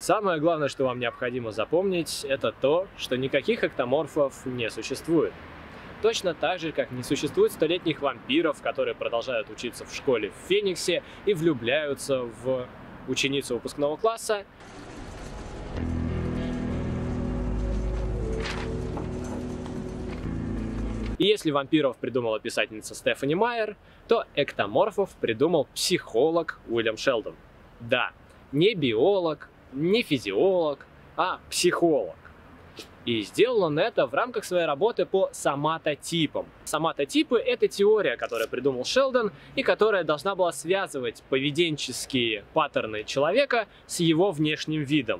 Самое главное, что вам необходимо запомнить, это то, что никаких эктоморфов не существует. Точно так же, как не существует столетних вампиров, которые продолжают учиться в школе в Фениксе и влюбляются в ученицу выпускного класса. И если вампиров придумала писательница Стефани Майер, то эктоморфов придумал психолог Уильям Шелдон. Да, не биолог, не физиолог, а психолог. И сделал он это в рамках своей работы по соматотипам. Соматотипы — это теория, которую придумал Шелдон и которая должна была связывать поведенческие паттерны человека с его внешним видом.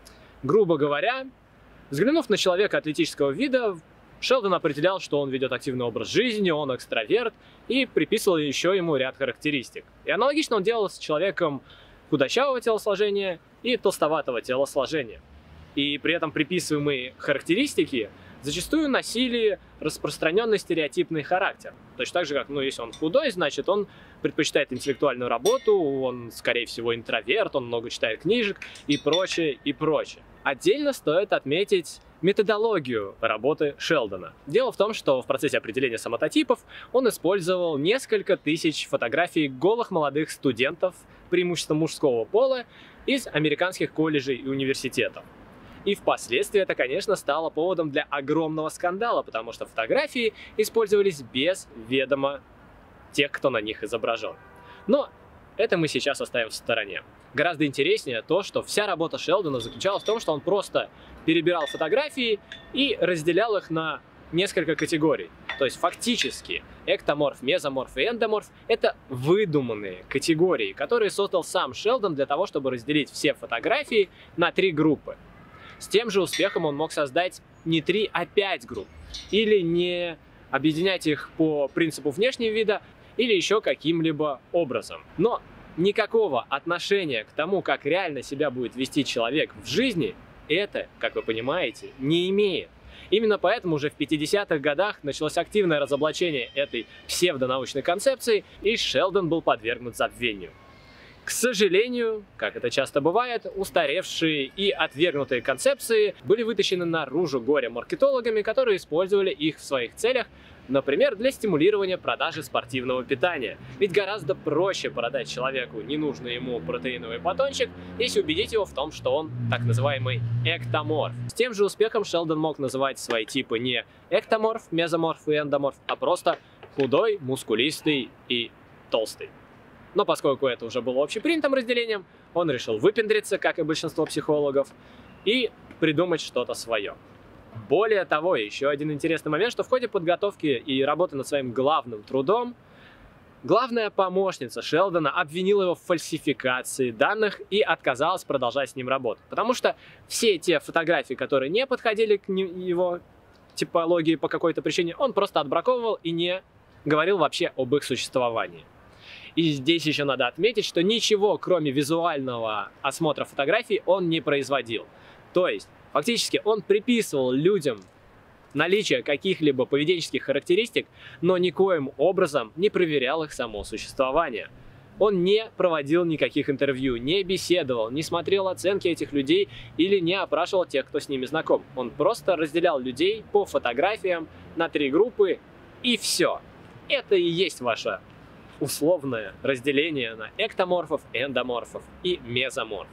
Грубо говоря, взглянув на человека атлетического вида, Шелдон определял, что он ведет активный образ жизни, он экстраверт, и приписывал еще ему ряд характеристик. И аналогично он делал с человеком худощавого телосложения и толстоватого телосложения. И при этом приписываемые характеристики зачастую носили распространенный стереотипный характер. Точно так же, как, если он худой, значит, он предпочитает интеллектуальную работу, он, скорее всего, интроверт, он много читает книжек и прочее, и прочее. Отдельно стоит отметить методологию работы Шелдона. Дело в том, что в процессе определения соматотипов он использовал несколько тысяч фотографий голых молодых студентов, преимущественно мужского пола, из американских колледжей и университетов. И впоследствии это, конечно, стало поводом для огромного скандала, потому что фотографии использовались без ведома тех, кто на них изображен. Но это мы сейчас оставим в стороне. Гораздо интереснее то, что вся работа Шелдона заключалась в том, что он просто перебирал фотографии и разделял их на несколько категорий. То есть фактически эктоморф, мезоморф и эндоморф — это выдуманные категории, которые создал сам Шелдон для того, чтобы разделить все фотографии на 3 группы. С тем же успехом он мог создать не 3, а 5 групп. Или не объединять их по принципу внешнего вида, или еще каким-либо образом. Но никакого отношения к тому, как реально себя будет вести человек в жизни, это, как вы понимаете, не имеет. Именно поэтому уже в 50-х годах началось активное разоблачение этой псевдонаучной концепции, и Шелдон был подвергнут забвению. К сожалению, как это часто бывает, устаревшие и отвергнутые концепции были вытащены наружу горе-маркетологами, которые использовали их в своих целях, например, для стимулирования продажи спортивного питания. Ведь гораздо проще продать человеку ненужный ему протеиновый батончик, если убедить его в том, что он так называемый эктоморф. С тем же успехом Шелдон мог называть свои типы не эктоморф, мезоморф и эндоморф, а просто худой, мускулистый и толстый. Но поскольку это уже было общепринятым разделением, он решил выпендриться, как и большинство психологов, и придумать что-то свое. Более того, еще один интересный момент, что в ходе подготовки и работы над своим главным трудом главная помощница Шелдона обвинила его в фальсификации данных и отказалась продолжать с ним работу. Потому что все те фотографии, которые не подходили к его типологии по какой-то причине, он просто отбраковывал и не говорил вообще об их существовании. И здесь еще надо отметить, что ничего, кроме визуального осмотра фотографий, он не производил. То есть, фактически, он приписывал людям наличие каких-либо поведенческих характеристик, но никоим образом не проверял их само существование. Он не проводил никаких интервью, не беседовал, не смотрел оценки этих людей или не опрашивал тех, кто с ними знаком. Он просто разделял людей по фотографиям на 3 группы, и все. Это и есть ваше условное разделение на эктоморфов, эндоморфов и мезоморфов.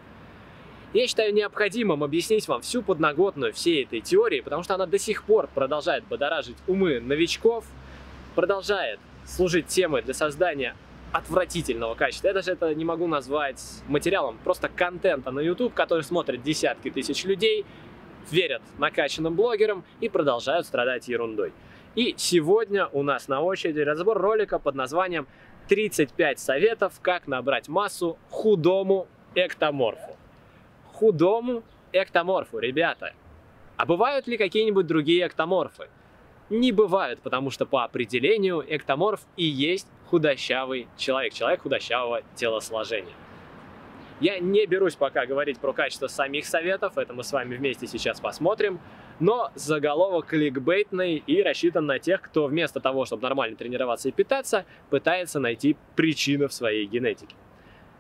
Я считаю необходимым объяснить вам всю подноготную всей этой теории, потому что она до сих пор продолжает будоражить умы новичков, продолжает служить темой для создания отвратительного качества. Я даже это не могу назвать материалом, просто контента на YouTube, который смотрят десятки тысяч людей, верят накачанным блогерам и продолжают страдать ерундой. И сегодня у нас на очереди разбор ролика под названием «35 советов, как набрать массу худому эктоморфу». Худому эктоморфу, ребята. А бывают ли какие-нибудь другие эктоморфы? Не бывают, потому что по определению эктоморф и есть худощавый человек, человек худощавого телосложения. Я не берусь пока говорить про качество самих советов, это мы с вами вместе сейчас посмотрим, но заголовок кликбейтный и рассчитан на тех, кто вместо того, чтобы нормально тренироваться и питаться, пытается найти причину в своей генетике.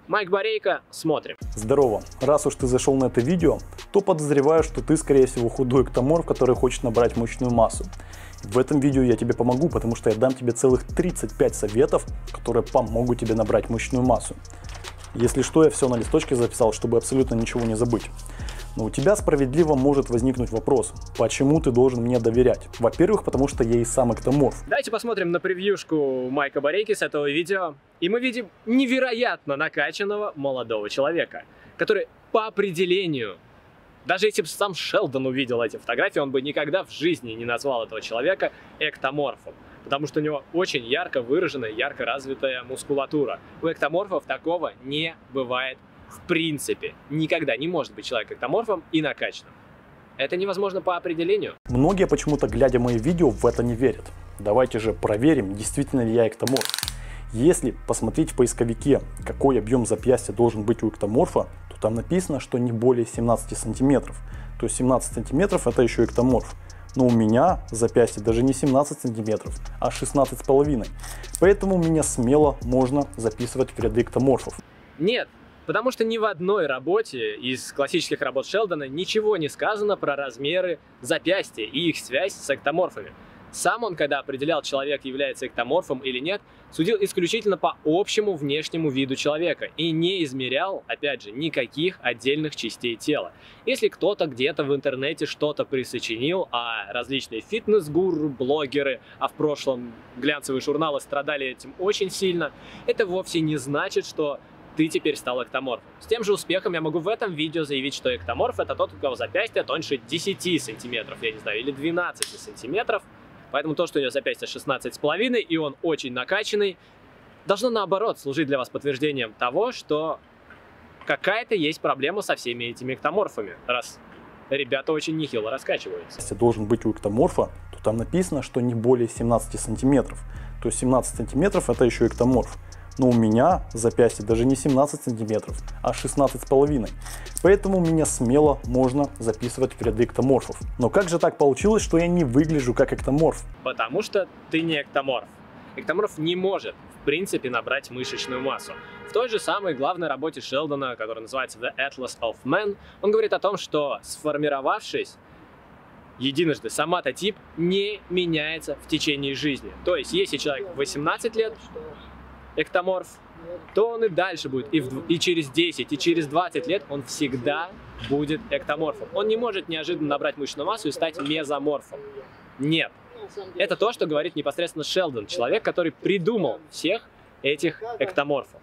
Майк Борейко, смотрим. Здорово! Раз уж ты зашел на это видео, то подозреваю, что ты, скорее всего, худой эктоморф, который хочет набрать мышечную массу. В этом видео я тебе помогу, потому что я дам тебе целых 35 советов, которые помогут тебе набрать мышечную массу. Если что, я все на листочке записал, чтобы абсолютно ничего не забыть. Но у тебя справедливо может возникнуть вопрос, почему ты должен мне доверять? Во-первых, потому что я и сам эктоморф. Давайте посмотрим на превьюшку Майка Борейки с этого видео. И мы видим невероятно накачанного молодого человека, который по определению, даже если бы сам Шелдон увидел эти фотографии, он бы никогда в жизни не назвал этого человека эктоморфом. Потому что у него очень ярко выраженная, ярко развитая мускулатура. У эктоморфов такого не бывает в принципе. Никогда не может быть человек эктоморфом и накачанным. Это невозможно по определению. Многие почему-то, глядя мои видео, в это не верят. Давайте же проверим, действительно ли я эктоморф. Если посмотреть в поисковике, какой объем запястья должен быть у эктоморфа, то там написано, что не более 17 сантиметров. То есть 17 сантиметров это еще эктоморф. Но у меня запястье даже не 17 сантиметров, а 16,5. Поэтому меня смело можно записывать в ряды эктоморфов. Нет, потому что ни в одной работе из классических работ Шелдона ничего не сказано про размеры запястья и их связь с эктоморфами. Сам он, когда определял, человек является эктоморфом или нет, судил исключительно по общему внешнему виду человека и не измерял, опять же, никаких отдельных частей тела. Если кто-то где-то в интернете что-то присочинил, а различные фитнес-гуру, блогеры, а в прошлом глянцевые журналы страдали этим очень сильно, это вовсе не значит, что ты теперь стал эктоморфом. С тем же успехом я могу в этом видео заявить, что эктоморф это тот, у кого запястье тоньше 10 сантиметров, я не знаю, или 12 сантиметров. Поэтому то, что у него запястье 16,5 и он очень накачанный, должно наоборот служить для вас подтверждением того, что какая-то есть проблема со всеми этими эктоморфами, раз ребята очень нехило раскачиваются. Если должен быть у эктоморфа, то там написано, что не более 17 сантиметров. То есть 17 сантиметров это еще эктоморф. Но у меня запястье даже не 17 сантиметров, а 16,5. Поэтому меня смело можно записывать в ряды эктоморфов. Но как же так получилось, что я не выгляжу как эктоморф? Потому что ты не эктоморф. Эктоморф не может, в принципе, набрать мышечную массу. В той же самой главной работе Шелдона, которая называется The Atlas of Man, он говорит о том, что сформировавшись единожды, соматотип не меняется в течение жизни. То есть, если человек в 18 лет эктоморф, то он и дальше будет, и через 10, и через 20 лет он всегда будет эктоморфом. Он не может неожиданно набрать мышечную массу и стать мезоморфом. Нет. Это то, что говорит непосредственно Шелдон, человек, который придумал всех этих эктоморфов.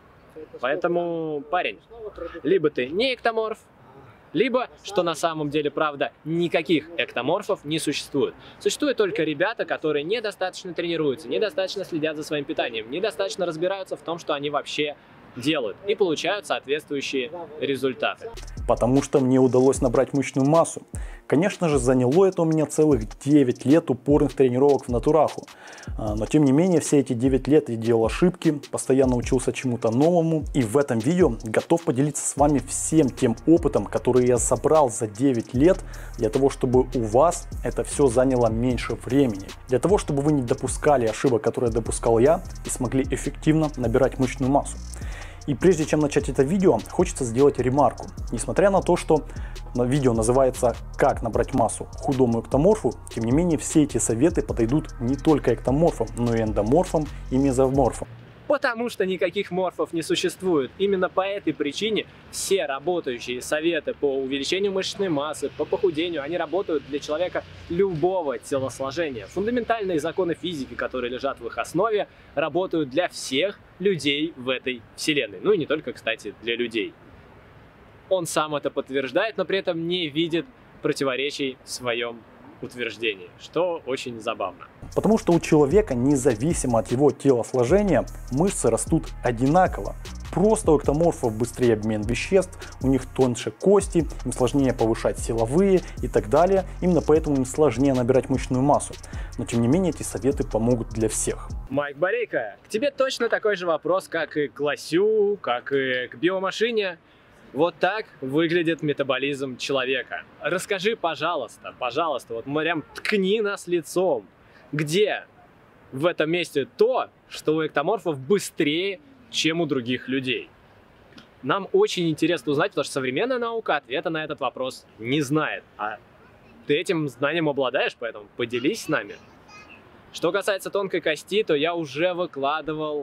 Поэтому, парень, либо ты не эктоморф, либо, что на самом деле правда, никаких эктоморфов не существует. Существуют только ребята, которые недостаточно тренируются, недостаточно следят за своим питанием, недостаточно разбираются в том, что они вообще делают, и получают соответствующие результаты. Потому что мне удалось набрать мышечную массу. Конечно же, заняло это у меня целых 9 лет упорных тренировок в натураху. Но тем не менее, все эти 9 лет я делал ошибки, постоянно учился чему-то новому. И в этом видео готов поделиться с вами всем тем опытом, который я собрал за 9 лет, для того, чтобы у вас это все заняло меньше времени. Для того, чтобы вы не допускали ошибок, которые допускал я, и смогли эффективно набирать мышечную массу. И прежде чем начать это видео, хочется сделать ремарку. Несмотря на то, что видео называется «Как набрать массу худому эктоморфу», тем не менее все эти советы подойдут не только эктоморфам, но и эндоморфам и мезоморфам. Потому что никаких морфов не существует. Именно по этой причине все работающие советы по увеличению мышечной массы, по похудению, они работают для человека любого телосложения. Фундаментальные законы физики, которые лежат в их основе, работают для всех людей в этой вселенной. Ну и не только, кстати, для людей. Он сам это подтверждает, но при этом не видит противоречий в своем утверждений, что очень забавно. Потому что у человека, независимо от его телосложения, мышцы растут одинаково. Просто у эктоморфов быстрее обмен веществ, у них тоньше кости, им сложнее повышать силовые и так далее. Именно поэтому им сложнее набирать мышечную массу. Но тем не менее эти советы помогут для всех. Майк Борейко, к тебе точно такой же вопрос, как и к лосю, как и к биомашине. Вот так выглядит метаболизм человека. Расскажи, пожалуйста, вот прям ткни нас лицом. Где в этом месте то, что у эктоморфов быстрее, чем у других людей? Нам очень интересно узнать, потому что современная наука ответа на этот вопрос не знает. А ты этим знанием обладаешь, поэтому поделись с нами. Что касается тонкой кости, то я уже выкладывал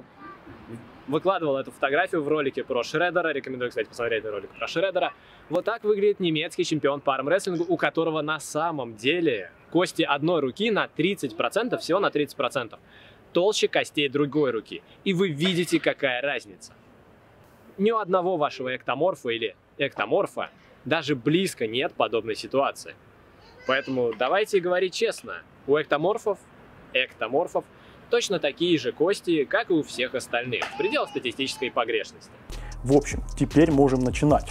эту фотографию в ролике про Шреддера. Рекомендую, кстати, посмотреть ролик про Шреддера. Вот так выглядит немецкий чемпион по армрестлингу, у которого на самом деле кости одной руки на 30%, всего на 30%, толще костей другой руки. И вы видите, какая разница. Ни у одного вашего эктоморфа или эктоморфа даже близко нет подобной ситуации. Поэтому давайте говорить честно. У эктоморфов точно такие же кости, как и у всех остальных, в пределах статистической погрешности. В общем, теперь можем начинать.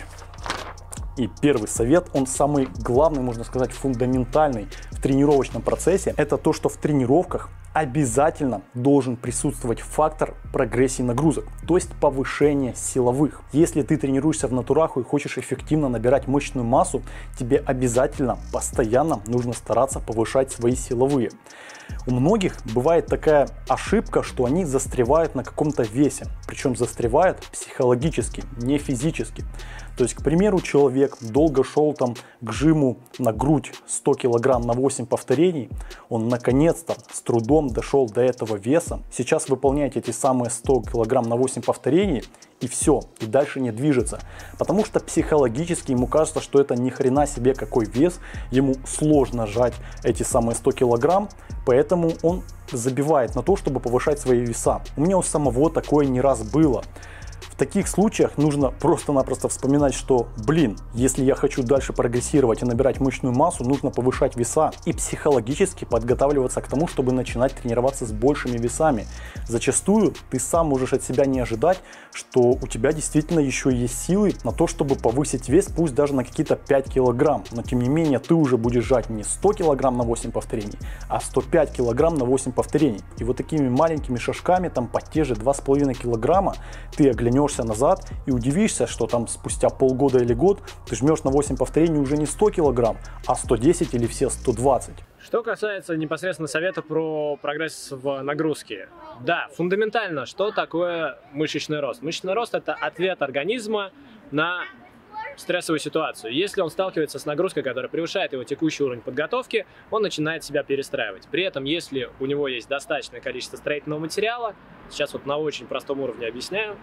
И первый совет, он самый главный, можно сказать, фундаментальный в тренировочном процессе. Это то, что в тренировках обязательно должен присутствовать фактор прогрессии нагрузок, то есть повышение силовых. Если ты тренируешься в натураху и хочешь эффективно набирать мышечную массу, тебе обязательно постоянно нужно стараться повышать свои силовые. У многих бывает такая ошибка, что они застревают на каком-то весе, причем застревают психологически, не физически. То есть, к примеру, человек долго шел к жиму на грудь 100 кг на 8 повторений, он наконец-то с трудом дошел до этого веса, сейчас выполняет эти самые 100 кг на 8 повторений, и все, и дальше не движется. Потому что психологически ему кажется, что это ни хрена себе какой вес, ему сложно жать эти самые 100 килограмм, поэтому он забивает на то, чтобы повышать свои веса. У меня у самого такое не раз было. В таких случаях нужно просто-напросто вспоминать, что, если я хочу дальше прогрессировать и набирать мышечную массу, нужно повышать веса и психологически подготавливаться к тому, чтобы начинать тренироваться с большими весами. Зачастую ты сам можешь от себя не ожидать, что у тебя действительно еще есть силы на то, чтобы повысить вес, пусть даже на какие-то 5 килограмм. Но тем не менее ты уже будешь жать не 100 килограмм на 8 повторений, а 105 килограмм на 8 повторений. И вот такими маленькими шажками, под те же 2,5 килограмма, ты оглянешься назад и удивишься, что спустя полгода или год ты жмешь на 8 повторений уже не 100 килограмм, а 110 или все 120. Что касается непосредственно совета про прогресс в нагрузке. Да, фундаментально, что такое мышечный рост? Мышечный рост – это ответ организма на стрессовую ситуацию. Если он сталкивается с нагрузкой, которая превышает его текущий уровень подготовки, он начинает себя перестраивать. При этом, если у него есть достаточное количество строительного материала, сейчас на очень простом уровне объясняю,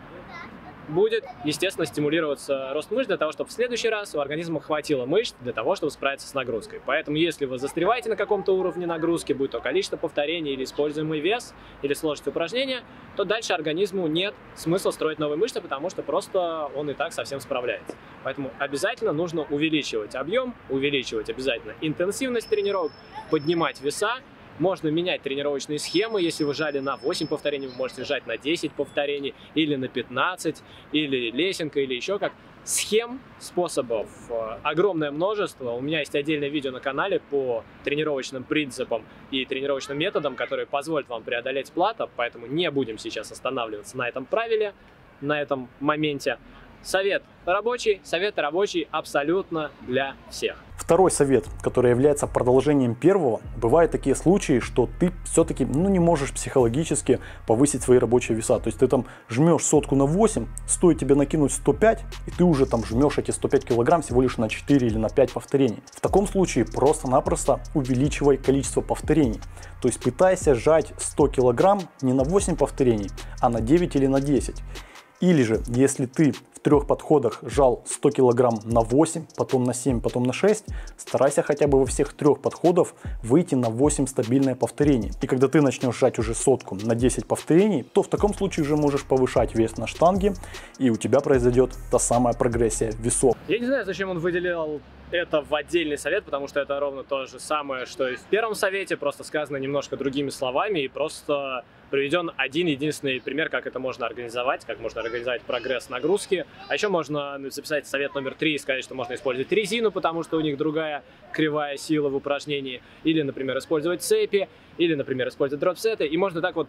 будет, естественно, стимулироваться рост мышц для того, чтобы в следующий раз у организма хватило мышц для того, чтобы справиться с нагрузкой. Поэтому, если вы застреваете на каком-то уровне нагрузки, будь то количество повторений или используемый вес, или сложность упражнения, то дальше организму нет смысла строить новые мышцы, потому что просто он и так совсем справляется. Поэтому обязательно нужно увеличивать объем, увеличивать обязательно интенсивность тренировок, поднимать веса. Можно менять тренировочные схемы. Если вы жали на 8 повторений, вы можете жать на 10 повторений, или на 15, или лесенка, или еще как. Схем, способов огромное множество. У меня есть отдельное видео на канале по тренировочным принципам и тренировочным методам, которые позволят вам преодолеть плато, поэтому не будем сейчас останавливаться на этом правиле, на этом моменте. Совет рабочий абсолютно для всех. Второй совет, который является продолжением первого, бывают такие случаи, что ты все-таки не можешь психологически повысить свои рабочие веса. То есть ты жмешь сотку на 8, стоит тебе накинуть 105, и ты уже жмешь эти 105 килограмм всего лишь на 4 или на 5 повторений. В таком случае просто-напросто увеличивай количество повторений. То есть пытайся жать 100 килограмм не на 8 повторений, а на 9 или на 10. Или же, если ты в 3 подходах жал 100 килограмм на 8, потом на 7, потом на 6, старайся хотя бы во всех 3 подходах выйти на 8 стабильное повторений. И когда ты начнешь жать уже сотку на 10 повторений, то в таком случае уже можешь повышать вес на штанге, и у тебя произойдет та самая прогрессия весов. Я не знаю, зачем он выделил это в отдельный совет, потому что это ровно то же самое, что и в первом совете, просто сказано немножко другими словами и просто приведен один единственный пример, как это можно организовать, как можно организовать прогресс нагрузки. А еще можно записать совет номер 3 и сказать, что можно использовать резину, потому что у них другая кривая сила в упражнении, или, например, использовать цепи, или, например, использовать дропсеты, и можно так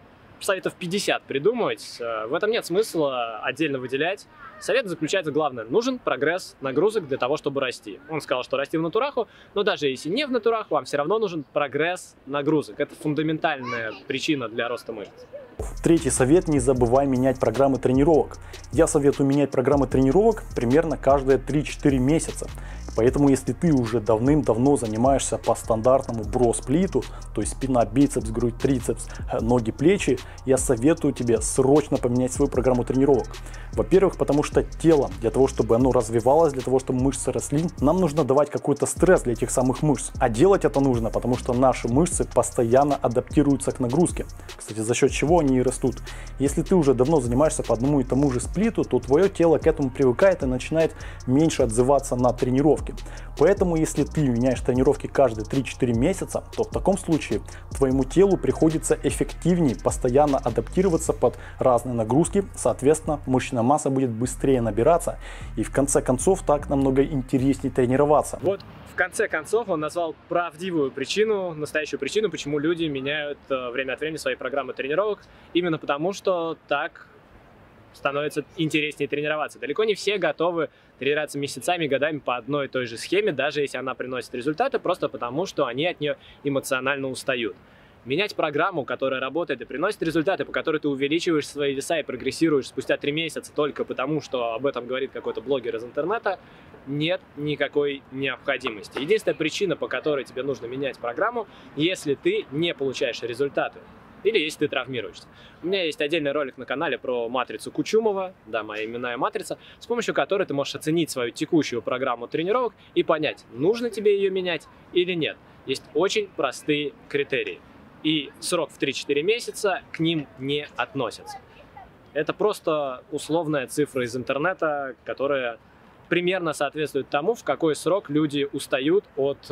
советов 50 придумывать. В этом нет смысла отдельно выделять. Совет заключается в главном. Нужен прогресс нагрузок для того, чтобы расти. Он сказал, что расти в натураху, но даже если не в натураху, вам все равно нужен прогресс нагрузок. Это фундаментальная причина для роста мышц. Третий совет: не забывай менять программы тренировок. Я советую менять программы тренировок примерно каждые 3-4 месяца. Поэтому, если ты уже давным-давно занимаешься по стандартному бро-сплиту, то есть спина, бицепс, грудь, трицепс, ноги, плечи, я советую тебе срочно поменять свою программу тренировок. Во-первых, потому что тело, для того, чтобы оно развивалось, для того, чтобы мышцы росли, нам нужно давать какой-то стресс для этих самых мышц. А делать это нужно, потому что наши мышцы постоянно адаптируются к нагрузке. Кстати, за счет чего они и растут. Если ты уже давно занимаешься по одному и тому же сплиту, то твое тело к этому привыкает и начинает меньше отзываться на тренировки. Поэтому, если ты меняешь тренировки каждые 3-4 месяца, то в таком случае твоему телу приходится эффективнее постоянно адаптироваться под разные нагрузки, соответственно, мышечная масса будет быстрее набираться, и в конце концов так намного интереснее тренироваться. Вот в конце концов он назвал правдивую причину, настоящую причину, почему люди меняют время от времени свои программы тренировок, именно потому, что так становится интереснее тренироваться. Далеко не все готовы тренироваться месяцами, годами по одной и той же схеме, даже если она приносит результаты, просто потому, что они от нее эмоционально устают. Менять программу, которая работает и приносит результаты, по которой ты увеличиваешь свои веса и прогрессируешь спустя 3 месяца только потому, что об этом говорит какой-то блогер из интернета, нет никакой необходимости. Единственная причина, по которой тебе нужно менять программу, если ты не получаешь результаты. Или если ты травмируешься. У меня есть отдельный ролик на канале про матрицу Кучумова, да, моя именная матрица, с помощью которой ты можешь оценить свою текущую программу тренировок и понять, нужно тебе ее менять или нет. Есть очень простые критерии. И срок в 3-4 месяца к ним не относится. Это просто условная цифра из интернета, которая примерно соответствует тому, в какой срок люди устают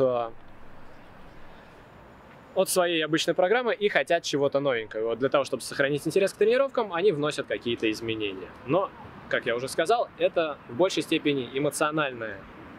от своей обычной программы и хотят чего-то новенького. Вот для того, чтобы сохранить интерес к тренировкам, они вносят какие-то изменения. Но, как я уже сказал, это в большей степени эмоциональная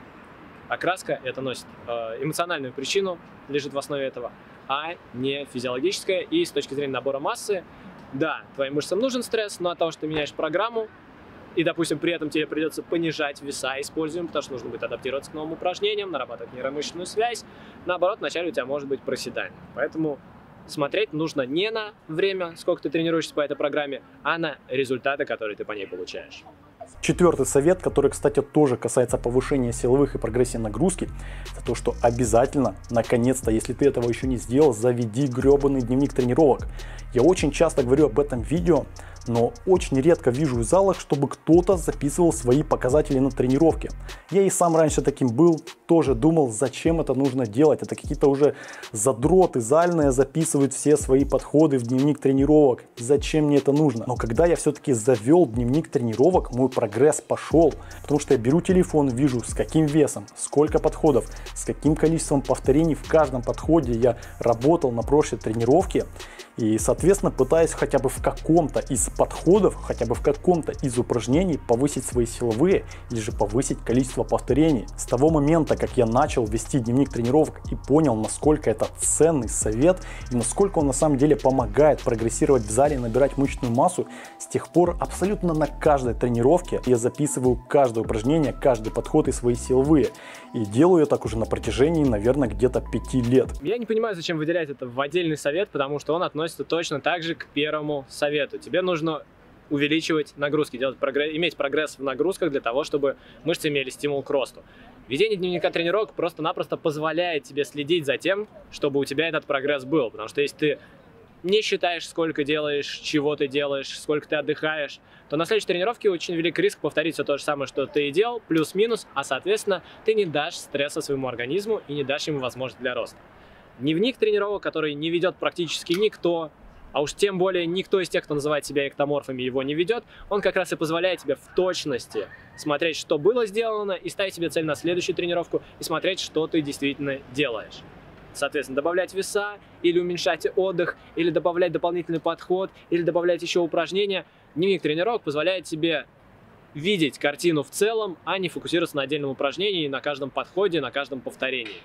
окраска, это носит эмоциональную причину, лежит в основе этого, а не физиологическая. И с точки зрения набора массы, да, твоим мышцам нужен стресс, но от того, что ты меняешь программу, и, допустим, при этом тебе придется понижать веса, используем, потому что нужно будет адаптироваться к новым упражнениям, нарабатывать нейромышечную связь. Наоборот, вначале у тебя может быть проседание. Поэтому смотреть нужно не на время, сколько ты тренируешься по этой программе, а на результаты, которые ты по ней получаешь. Четвертый совет, который, кстати, тоже касается повышения силовых и прогрессии нагрузки, это то, что обязательно, наконец-то, если ты этого еще не сделал, заведи гребаный дневник тренировок. Я очень часто говорю об этом видео, но очень редко вижу в залах, чтобы кто-то записывал свои показатели на тренировке. Я и сам раньше таким был, тоже думал, зачем это нужно делать. Это какие-то уже задроты зальные записывают все свои подходы в дневник тренировок. Зачем мне это нужно? Но когда я все-таки завел дневник тренировок, мой прогресс пошел. Потому что я беру телефон, вижу, с каким весом, сколько подходов, с каким количеством повторений в каждом подходе я работал на прошлой тренировке. И, соответственно, пытаюсь хотя бы в каком-то из подходов, хотя бы в каком-то из упражнений повысить свои силовые или же повысить количество повторений. С того момента, как я начал вести дневник тренировок и понял, насколько это ценный совет и насколько он на самом деле помогает прогрессировать в зале и набирать мышечную массу, с тех пор абсолютно на каждой тренировке я записываю каждое упражнение, каждый подход и свои силовые. И делаю я так уже на протяжении, наверное, где-то 5 лет. Я не понимаю, зачем выделять это в отдельный совет, потому что он относится точно так же к первому совету. Тебе нужно увеличивать нагрузки, иметь прогресс в нагрузках для того, чтобы мышцы имели стимул к росту. Ведение дневника тренировок просто-напросто позволяет тебе следить за тем, чтобы у тебя этот прогресс был. Потому что если ты не считаешь, сколько делаешь, чего ты делаешь, сколько ты отдыхаешь, то на следующей тренировке очень велик риск повторить все то же самое, что ты и делал, плюс-минус, а соответственно ты не дашь стресса своему организму и не дашь ему возможность для роста. Дневник тренировок, который не ведет практически никто, а уж тем более никто из тех, кто называет себя эктоморфами, его не ведет, он как раз и позволяет тебе в точности смотреть, что было сделано, и ставить себе цель на следующую тренировку, и смотреть, что ты действительно делаешь. Соответственно, добавлять веса, или уменьшать отдых, или добавлять дополнительный подход, или добавлять еще упражнения. Дневник тренировок позволяет тебе видеть картину в целом, а не фокусироваться на отдельном упражнении, на каждом подходе, на каждом повторении.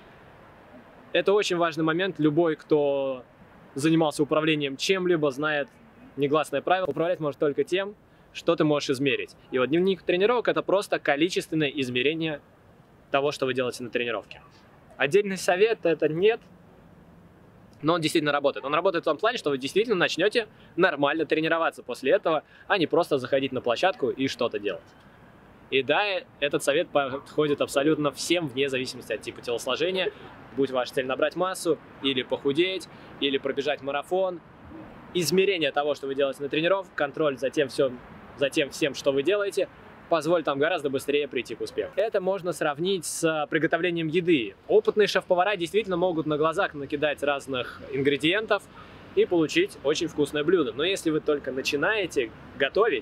Это очень важный момент. Любой, кто занимался управлением чем-либо, знает, негласное правило, управлять можешь только тем, что ты можешь измерить. И вот дневник тренировок – это просто количественное измерение того, что вы делаете на тренировке. Отдельный совет – это нет, но он действительно работает. Он работает в том плане, что вы действительно начнете нормально тренироваться после этого, а не просто заходить на площадку и что-то делать. И да, этот совет подходит абсолютно всем, вне зависимости от типа телосложения. Будь ваша цель набрать массу, или похудеть, или пробежать марафон. Измерение того, что вы делаете на тренировке, контроль за тем всем, что вы делаете, позволит вам гораздо быстрее прийти к успеху. Это можно сравнить с приготовлением еды. Опытные шеф-повара действительно могут на глазах накидать разных ингредиентов и получить очень вкусное блюдо. Но если вы только начинаете готовить,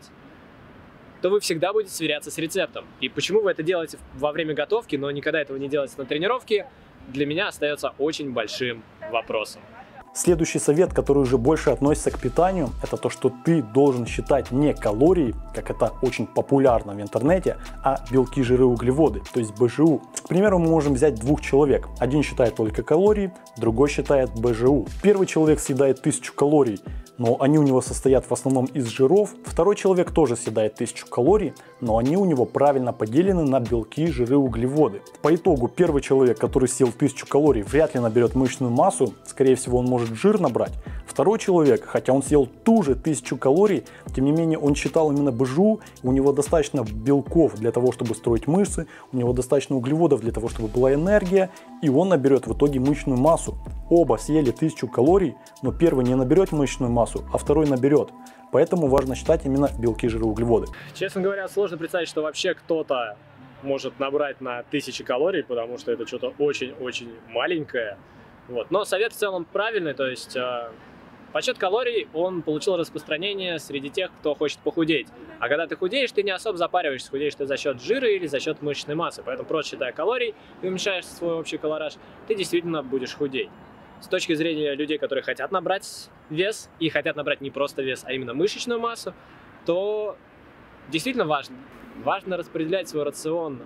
то вы всегда будете сверяться с рецептом. И почему вы это делаете во время готовки, но никогда этого не делаете на тренировке, для меня остается очень большим вопросом. Следующий совет, который уже больше относится к питанию, это то, что ты должен считать не калории, как это очень популярно в интернете, а белки, жиры, углеводы, то есть БЖУ. К примеру, мы можем взять двух человек. Один считает только калории, другой считает БЖУ. Первый человек съедает 1000 калорий, но они у него состоят в основном из жиров. Второй человек тоже съедает 1000 калорий, но они у него правильно поделены на белки, жиры, углеводы. По итогу первый человек, который съел 1000 калорий, вряд ли наберет мышечную массу, скорее всего он может жир набрать. Второй человек, хотя он съел ту же 1000 калорий, тем не менее он считал именно БЖУ, у него достаточно белков для того, чтобы строить мышцы, у него достаточно углеводов для того, чтобы была энергия, и он наберет в итоге мышечную массу. Оба съели 1000 калорий, но первый не наберет мышечную массу, а второй наберет. Поэтому важно считать именно белки, жиры, углеводы. Честно говоря, сложно представить, что вообще кто-то может набрать на 1000 калорий, потому что это что-то очень-очень маленькое. Вот. Но совет в целом правильный, то есть подсчет калорий, он получил распространение среди тех, кто хочет похудеть. А когда ты худеешь, ты не особо запариваешься, худеешь ты за счет жира или за счет мышечной массы. Поэтому просто считая калорий и уменьшаешь свой общий колораж, ты действительно будешь худеть. С точки зрения людей, которые хотят набрать вес и хотят набрать не просто вес, а именно мышечную массу, то действительно важно распределять свой рацион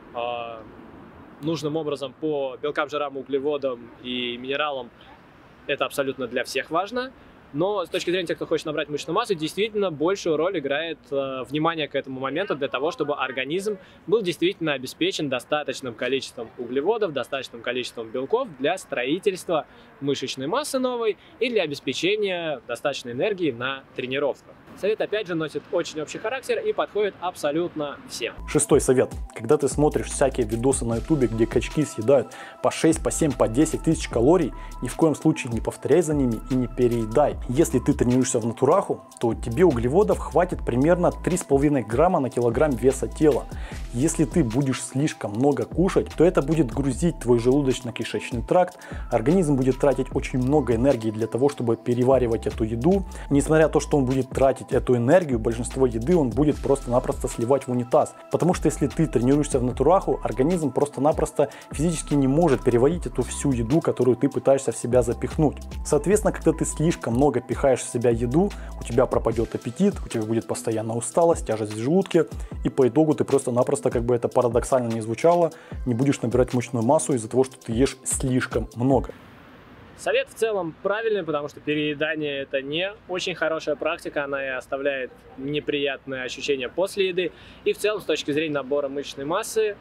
нужным образом по белкам, жирам, углеводам и минералам. Это абсолютно для всех важно. Но с точки зрения тех, кто хочет набрать мышечную массу, действительно большую роль играет внимание к этому моменту для того, чтобы организм был действительно обеспечен достаточным количеством углеводов, достаточным количеством белков для строительства мышечной массы новой и для обеспечения достаточной энергии на тренировках. Совет, опять же, носит очень общий характер и подходит абсолютно всем. Шестой совет. Когда ты смотришь всякие видосы на ютубе, где качки съедают по 6, по 7, по 10 тысяч калорий, ни в коем случае не повторяй за ними и не переедай. Если ты тренируешься в натураху, то тебе углеводов хватит примерно 3,5 грамма на килограмм веса тела. Если ты будешь слишком много кушать, то это будет грузить твой желудочно-кишечный тракт, организм будет тратить очень много энергии для того, чтобы переваривать эту еду. Несмотря на то, что он будет тратить эту энергию, большинство еды он будет просто-напросто сливать в унитаз. Потому что если ты тренируешься в натураху, организм просто-напросто физически не может переварить эту всю еду, которую ты пытаешься в себя запихнуть. Соответственно, когда ты слишком много пихаешь в себя еду, у тебя пропадет аппетит, у тебя будет постоянно усталость, тяжесть в желудке, и по итогу ты просто-напросто, как бы это парадоксально не звучало, не будешь набирать мышечную массу из-за того, что ты ешь слишком много. Совет в целом правильный, потому что переедание – это не очень хорошая практика, она и оставляет неприятные ощущения после еды. И в целом, с точки зрения набора мышечной массы,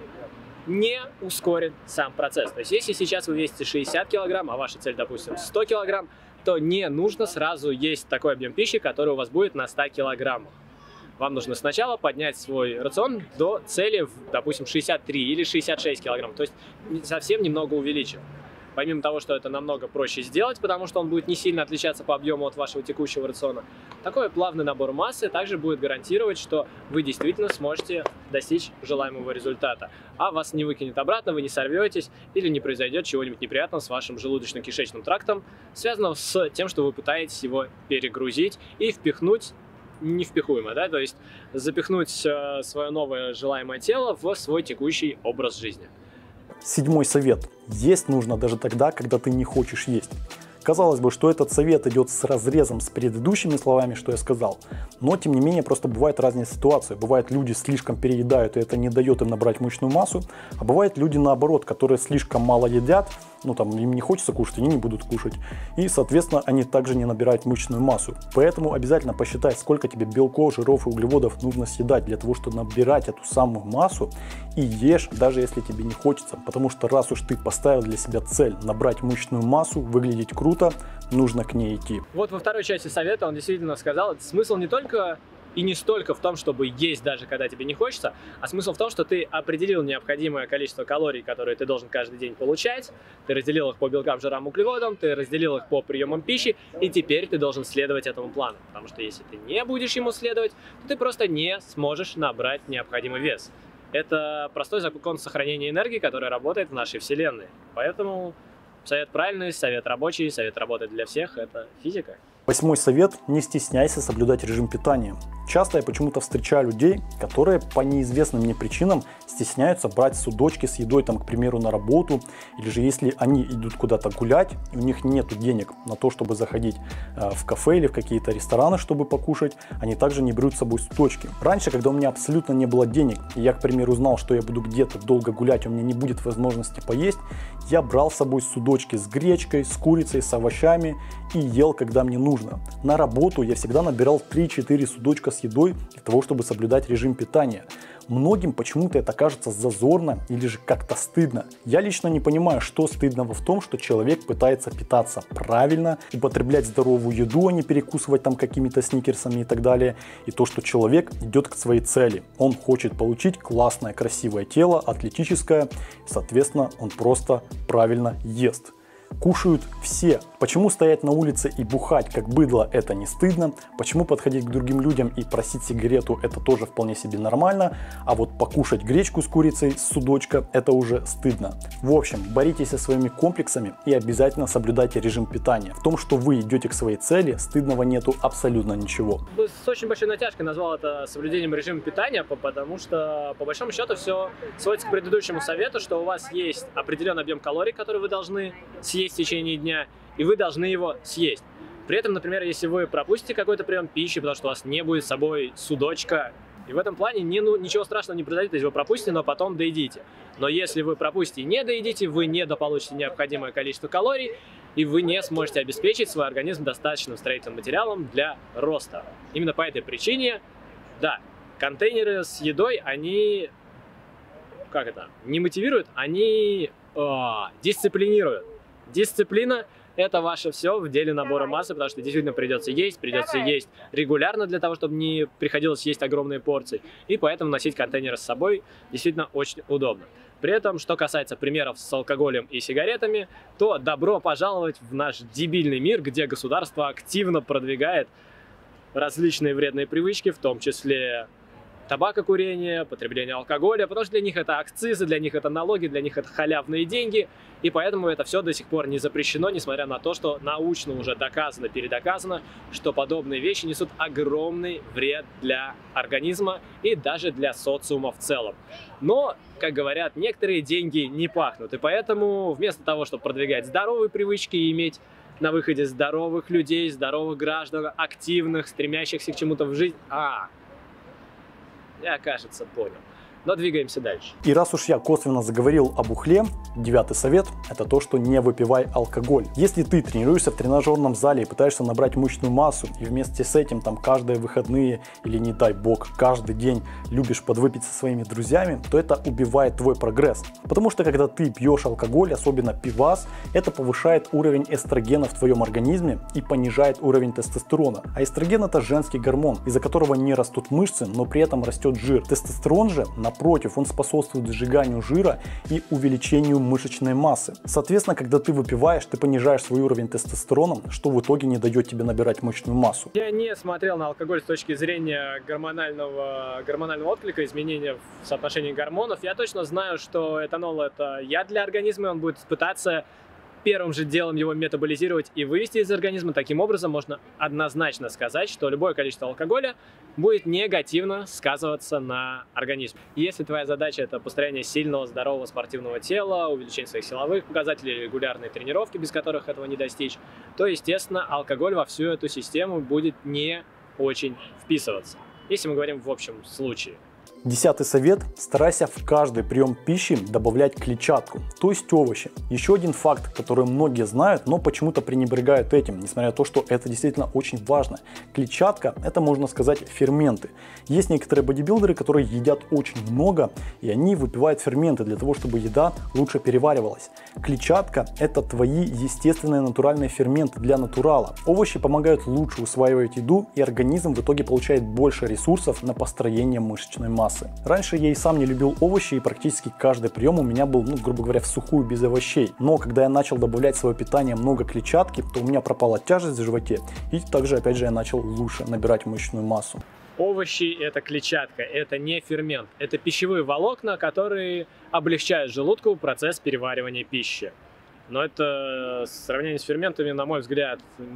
не ускорит сам процесс. То есть, если сейчас вы весите 60 килограмм, а ваша цель, допустим, 100 килограмм, то не нужно сразу есть такой объем пищи, который у вас будет на 100 килограммах. Вам нужно сначала поднять свой рацион до цели, допустим, 63 или 66 килограмм, то есть совсем немного увеличив. Помимо того, что это намного проще сделать, потому что он будет не сильно отличаться по объему от вашего текущего рациона, такой плавный набор массы также будет гарантировать, что вы действительно сможете достичь желаемого результата. А вас не выкинет обратно, вы не сорветесь или не произойдет чего-нибудь неприятного с вашим желудочно-кишечным трактом, связанного с тем, что вы пытаетесь его перегрузить и впихнуть невпихуемое, да, то есть запихнуть свое новое желаемое тело в свой текущий образ жизни. Седьмой совет. Есть нужно даже тогда, когда ты не хочешь есть. Казалось бы, что этот совет идет с разрезом с предыдущими словами, что я сказал, но тем не менее просто бывают разные ситуации. Бывает, люди слишком переедают, и это не дает им набрать мышечную массу, а бывают люди наоборот, которые слишком мало едят, ну там им не хочется кушать, они не будут кушать. И, соответственно, они также не набирают мышечную массу. Поэтому обязательно посчитай, сколько тебе белков, жиров и углеводов нужно съедать для того, чтобы набирать эту самую массу. И ешь, даже если тебе не хочется. Потому что раз уж ты поставил для себя цель набрать мышечную массу, выглядеть круто, нужно к ней идти. Вот во второй части совета он действительно сказал, смысл не только и не столько в том, чтобы есть даже когда тебе не хочется, а смысл в том, что ты определил необходимое количество калорий, которые ты должен каждый день получать, ты разделил их по белкам, жирам, углеводам, ты разделил их по приемам пищи, и теперь ты должен следовать этому плану. Потому что если ты не будешь ему следовать, то ты просто не сможешь набрать необходимый вес. Это простой закон сохранения энергии, который работает в нашей вселенной. Поэтому совет правильный, совет рабочий, совет работает для всех, это физика. 8-й совет – не стесняйся соблюдать режим питания. Часто я почему-то встречаю людей, которые по неизвестным мне причинам стесняются брать судочки с едой, там, к примеру, на работу, или же если они идут куда-то гулять, и у них нет денег на то, чтобы заходить в кафе или в какие-то рестораны, чтобы покушать, они также не берут с собой судочки. Раньше, когда у меня абсолютно не было денег, и я, к примеру, знал, что я буду где-то долго гулять, у меня не будет возможности поесть, я брал с собой судочки с гречкой, с курицей, с овощами и ел, когда мне нужно. На работу я всегда набирал 3-4 судочка с едой для того, чтобы соблюдать режим питания. Многим почему-то это кажется зазорно или же как-то стыдно. Я лично не понимаю, что стыдного в том, что человек пытается питаться правильно, употреблять здоровую еду, а не перекусывать там какими-то сникерсами и так далее. И то, что человек идет к своей цели. Он хочет получить классное, красивое тело, атлетическое, соответственно, он просто правильно ест. Кушают все. Почему стоять на улице и бухать как быдло – это не стыдно? Почему подходить к другим людям и просить сигарету – это тоже вполне себе нормально? А вот покушать гречку с курицей с судочка – это уже стыдно. В общем, боритесь со своими комплексами и обязательно соблюдайте режим питания. В том, что вы идете к своей цели, стыдного нету абсолютно ничего. С очень большой натяжкой назвал это соблюдением режима питания, потому что по большому счету все сводится к предыдущему совету, что у вас есть определенный объем калорий, который вы должны съесть в течение дня, и вы должны его съесть. При этом, например, если вы пропустите какой-то прием пищи, потому что у вас не будет с собой судочка, и в этом плане ничего страшного не произойдет, если вы пропустите, но потом доедите. Но если вы пропустите и не доедите, вы не дополучите необходимое количество калорий, и вы не сможете обеспечить свой организм достаточным строительным материалом для роста. Именно по этой причине, да, контейнеры с едой, они, не мотивируют, они дисциплинируют. Дисциплина – это ваше все в деле набора массы, потому что действительно придется есть регулярно для того, чтобы не приходилось есть огромные порции. И поэтому носить контейнеры с собой действительно очень удобно. При этом, что касается примеров с алкоголем и сигаретами, то добро пожаловать в наш дебильный мир, где государство активно продвигает различные вредные привычки, в том числе табакокурение, потребление алкоголя, потому что для них это акцизы, для них это налоги, для них это халявные деньги, и поэтому это все до сих пор не запрещено, несмотря на то, что научно уже доказано, передоказано, что подобные вещи несут огромный вред для организма и даже для социума в целом. Но, как говорят, некоторые деньги не пахнут, и поэтому вместо того, чтобы продвигать здоровые привычки и иметь на выходе здоровых людей, здоровых граждан, активных, стремящихся к чему-то в жизни, я, кажется, понял. Но двигаемся дальше. И раз уж я косвенно заговорил об ухле, 9-й совет – это то, что не выпивай алкоголь. Если ты тренируешься в тренажерном зале и пытаешься набрать мышечную массу, и вместе с этим там каждые выходные или, не дай бог, каждый день любишь подвыпить со своими друзьями, то это убивает твой прогресс. Потому что когда ты пьешь алкоголь, особенно пивас, это повышает уровень эстрогена в твоем организме и понижает уровень тестостерона. А эстроген – это женский гормон, из-за которого не растут мышцы, но при этом растет жир. Тестостерон же, напротив, он способствует сжиганию жира и увеличению мышечной массы. Соответственно, когда ты выпиваешь, ты понижаешь свой уровень тестостерона, что в итоге не дает тебе набирать мышечную массу. Я не смотрел на алкоголь с точки зрения гормонального отклика, изменения в соотношении гормонов. Я точно знаю, что этанол – это яд для организма, и он будет пытаться первым же делом его метаболизировать и вывести из организма. Таким образом, можно однозначно сказать, что любое количество алкоголя будет негативно сказываться на организме. И если твоя задача – это построение сильного, здорового спортивного тела, увеличение своих силовых показателей, регулярные тренировки, без которых этого не достичь, то, естественно, алкоголь во всю эту систему будет не очень вписываться, если мы говорим в общем случае. 10-й совет. Старайся в каждый прием пищи добавлять клетчатку, то есть овощи. Еще один факт, который многие знают, но почему-то пренебрегают этим, несмотря на то, что это действительно очень важно. Клетчатка — это, можно сказать, ферменты. Есть некоторые бодибилдеры, которые едят очень много, и они выпивают ферменты для того, чтобы еда лучше переваривалась. Клетчатка — это твои естественные натуральные ферменты для натурала. Овощи помогают лучше усваивать еду, и организм в итоге получает больше ресурсов на построение мышечной массы. Раньше я и сам не любил овощи, и практически каждый прием у меня был, грубо говоря, в сухую, без овощей. Но когда я начал добавлять в свое питание много клетчатки, то у меня пропала тяжесть в животе, и также, опять же, я начал лучше набирать мышечную массу. Овощи — это клетчатка, это не фермент, это пищевые волокна, которые облегчают желудку процесс переваривания пищи. Но это сравнение с ферментами, на мой взгляд,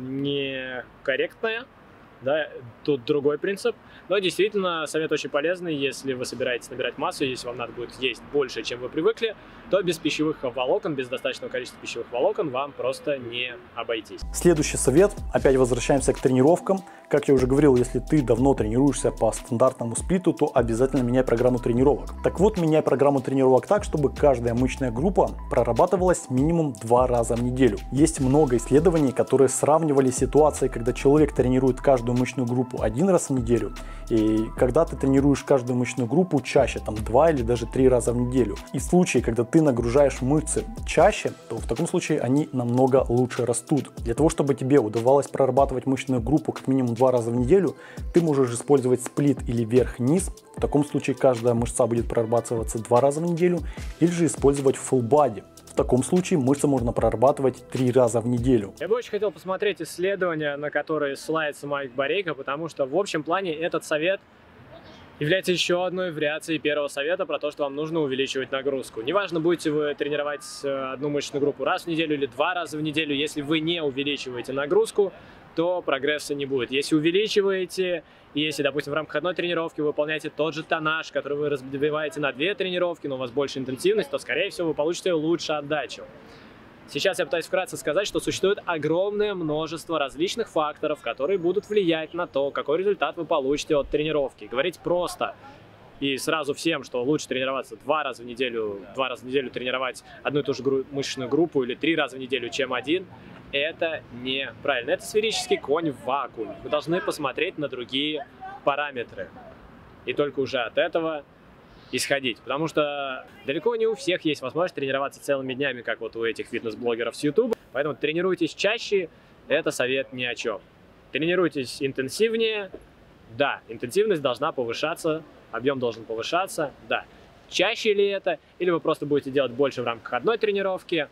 некорректное. Да, тут другой принцип. Но действительно, совет очень полезный. Если вы собираетесь набирать массу, если вам надо будет есть больше, чем вы привыкли, то без пищевых волокон, без достаточного количества пищевых волокон вам просто не обойтись. Следующий совет. Опять возвращаемся к тренировкам. Как я уже говорил, если ты давно тренируешься по стандартному сплиту, то обязательно меняй программу тренировок. Так вот, меняй программу тренировок так, чтобы каждая мышечная группа прорабатывалась минимум 2 раза в неделю. Есть много исследований, которые сравнивали ситуации, когда человек тренирует каждую мышечную группу 1 раз в неделю, и когда ты тренируешь каждую мышечную группу чаще, 2 или даже 3 раза в неделю. И в случае, когда ты нагружаешь мышцы чаще, то в таком случае они намного лучше растут. Для того, чтобы тебе удавалось прорабатывать мышечную группу как минимум 2 раза в неделю, ты можешь использовать сплит или вверх-вниз. В таком случае каждая мышца будет прорабатываться 2 раза в неделю, или же использовать full body. В таком случае мышцы можно прорабатывать 3 раза в неделю. Я бы очень хотел посмотреть исследования, на которые ссылается Майк Борейко, потому что в общем плане этот совет является еще одной вариацией первого совета про то, что вам нужно увеличивать нагрузку. Неважно, будете вы тренировать одну мышечную группу раз в неделю или 2 раза в неделю, если вы не увеличиваете нагрузку, то прогресса не будет. Если увеличиваете, и если, допустим, в рамках одной тренировки вы выполняете тот же тоннаж, который вы разбиваете на 2 тренировки, но у вас больше интенсивность, то, скорее всего, вы получите лучше отдачу. Сейчас я пытаюсь вкратце сказать, что существует огромное множество различных факторов, которые будут влиять на то, какой результат вы получите от тренировки. Говорить просто и сразу всем, что лучше тренироваться 2 раза в неделю тренировать одну и ту же мышечную группу или 3 раза в неделю, чем один, это неправильно. Это сферический конь в вакууме. Вы должны посмотреть на другие параметры. И только уже от этого исходить. Потому что далеко не у всех есть возможность тренироваться целыми днями, как вот у этих фитнес-блогеров с YouTube. Поэтому тренируйтесь чаще, это совет ни о чем. Тренируйтесь интенсивнее. Да, интенсивность должна повышаться, объем должен повышаться. Да. Чаще ли это? Или вы просто будете делать больше в рамках одной тренировки?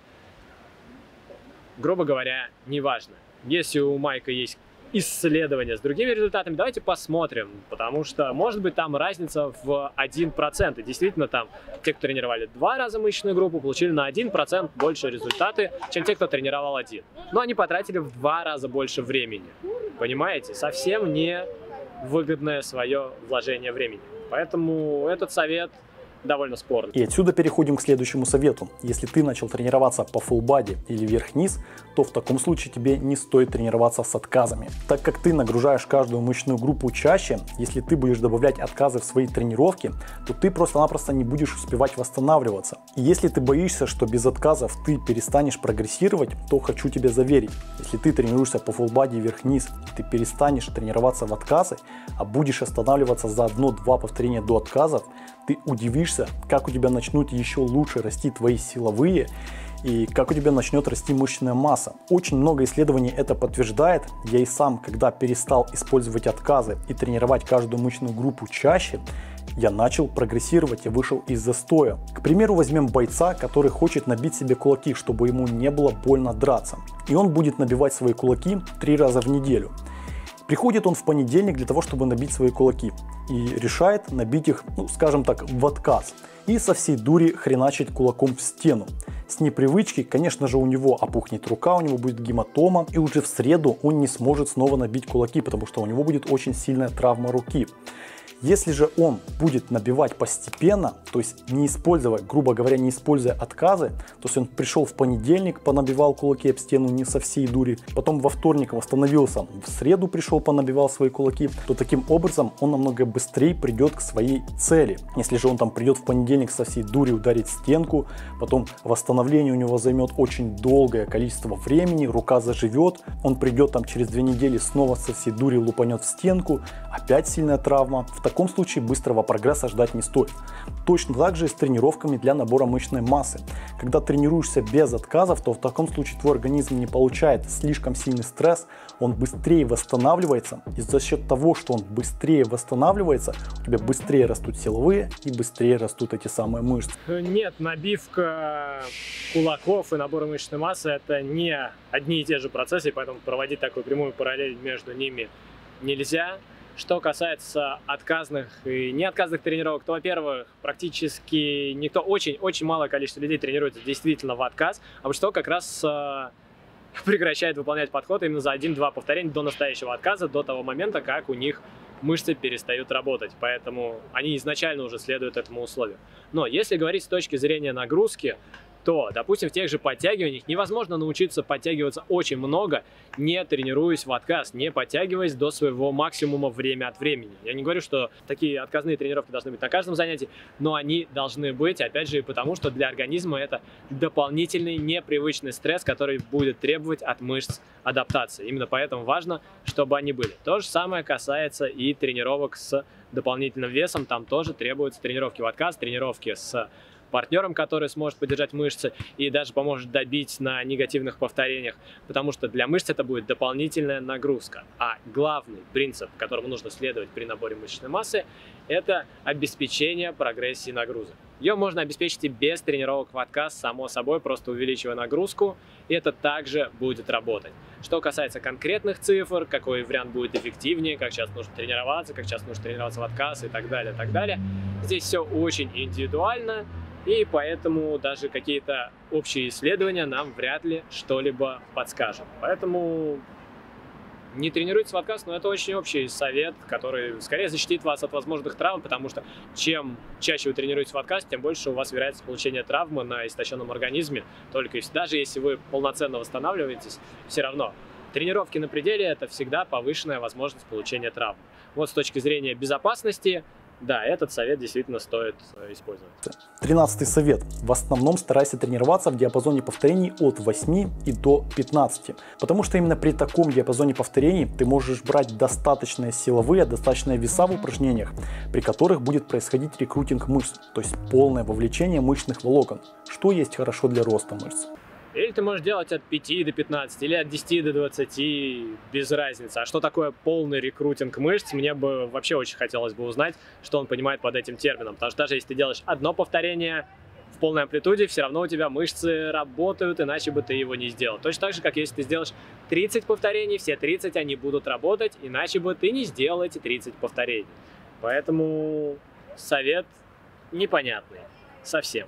Грубо говоря, неважно. Если у Майка есть исследования с другими результатами, давайте посмотрим, потому что может быть там разница в 1%. И действительно там те, кто тренировали 2 раза мышечную группу, получили на 1% больше результаты, чем те, кто тренировал 1. Но они потратили в 2 раза больше времени. Понимаете? Совсем не выгодное свое вложение времени. Поэтому этот совет довольно спорный. И отсюда переходим к следующему совету. Если ты начал тренироваться по full body или вверх-вниз, то в таком случае тебе не стоит тренироваться с отказами. Так как ты нагружаешь каждую мышечную группу чаще, если ты будешь добавлять отказы в свои тренировки, то ты просто-напросто не будешь успевать восстанавливаться. И если ты боишься, что без отказов ты перестанешь прогрессировать, то хочу тебя заверить, если ты тренируешься по full body вверх-вниз, и ты перестанешь тренироваться в отказы, а будешь останавливаться за 1-2 повторения до отказов, ты удивишься, как у тебя начнут еще лучше расти твои силовые и как у тебя начнет расти мышечная масса. Очень много исследований это подтверждает. Я и сам, когда перестал использовать отказы и тренировать каждую мышечную группу чаще, я начал прогрессировать и вышел из застоя. К примеру, возьмем бойца, который хочет набить себе кулаки, чтобы ему не было больно драться. И он будет набивать свои кулаки 3 раза в неделю. Приходит он в понедельник для того, чтобы набить свои кулаки, и решает набить их, скажем так, в отказ, и со всей дури хреначить кулаком в стену. С непривычки, конечно же, у него опухнет рука, у него будет гематома, и уже в среду он не сможет снова набить кулаки, потому что у него будет очень сильная травма руки. Если же он будет набивать постепенно, то есть не используя, грубо говоря, не используя отказы, то есть он пришел в понедельник, понабивал кулаки об стену не со всей дури, потом во вторник восстановился, в среду пришел, понабивал свои кулаки, то таким образом он намного быстрее придет к своей цели. Если же он там придет в понедельник со всей дури ударить стенку, потом восстановление у него займет очень долгое количество времени, рука заживет, он придет там через 2 недели снова со всей дури лупанет в стенку, опять сильная травма. В таком случае быстрого прогресса ждать не стоит. Точно так же и с тренировками для набора мышечной массы. Когда тренируешься без отказов, то в таком случае твой организм не получает слишком сильный стресс, он быстрее восстанавливается, и за счет того, что он быстрее восстанавливается, у тебя быстрее растут силовые и быстрее растут эти самые мышцы. Нет, набивка кулаков и набор мышечной массы — это не одни и те же процессы, поэтому проводить такую прямую параллель между ними нельзя. Что касается отказных и неотказных тренировок, то, во-первых, практически никто, очень малое количество людей тренируется действительно в отказ, а что как раз прекращает выполнять подход именно за 1-2 повторения до настоящего отказа, до того момента, как у них мышцы перестают работать. Поэтому они изначально уже следуют этому условию. Но если говорить с точки зрения нагрузки, то, допустим, в тех же подтягиваниях невозможно научиться подтягиваться очень много, не тренируясь в отказ, не подтягиваясь до своего максимума время от времени. Я не говорю, что такие отказные тренировки должны быть на каждом занятии, но они должны быть, опять же, и потому, что для организма это дополнительный непривычный стресс, который будет требовать от мышц адаптации. Именно поэтому важно, чтобы они были. То же самое касается и тренировок с дополнительным весом. Там тоже требуются тренировки в отказ, тренировки с партнером, который сможет поддержать мышцы и даже поможет добить на негативных повторениях, потому что для мышц это будет дополнительная нагрузка. А главный принцип, которому нужно следовать при наборе мышечной массы, это обеспечение прогрессии нагрузок. Ее можно обеспечить и без тренировок в отказ, само собой, просто увеличивая нагрузку, и это также будет работать. Что касается конкретных цифр, какой вариант будет эффективнее, как часто нужно тренироваться, как часто нужно тренироваться в отказ и так далее, здесь все очень индивидуально. И поэтому даже какие-то общие исследования нам вряд ли что-либо подскажут. Поэтому не тренируйтесь в отказ, но это очень общий совет, который скорее защитит вас от возможных травм, потому что чем чаще вы тренируетесь в отказ, тем больше у вас вероятность получения травмы на истощенном организме. Только даже если вы полноценно восстанавливаетесь, все равно тренировки на пределе — это всегда повышенная возможность получения травм. Вот с точки зрения безопасности, да, этот совет действительно стоит использовать. 13-й совет. В основном старайся тренироваться в диапазоне повторений от 8 и до 15. Потому что именно при таком диапазоне повторений ты можешь брать достаточные силовые, достаточные веса в упражнениях, при которых будет происходить рекрутинг мышц, то есть полное вовлечение мышечных волокон, что есть хорошо для роста мышц. Или ты можешь делать от 5 до 15, или от 10 до 20, без разницы. А что такое полный рекрутинг мышц, мне бы вообще очень хотелось бы узнать, что он понимает под этим термином. Потому что даже если ты делаешь одно повторение в полной амплитуде, все равно у тебя мышцы работают, иначе бы ты его не сделал. Точно так же, как если ты сделаешь 30 повторений, все 30 они будут работать, иначе бы ты не сделал эти 30 повторений. Поэтому совет непонятный совсем.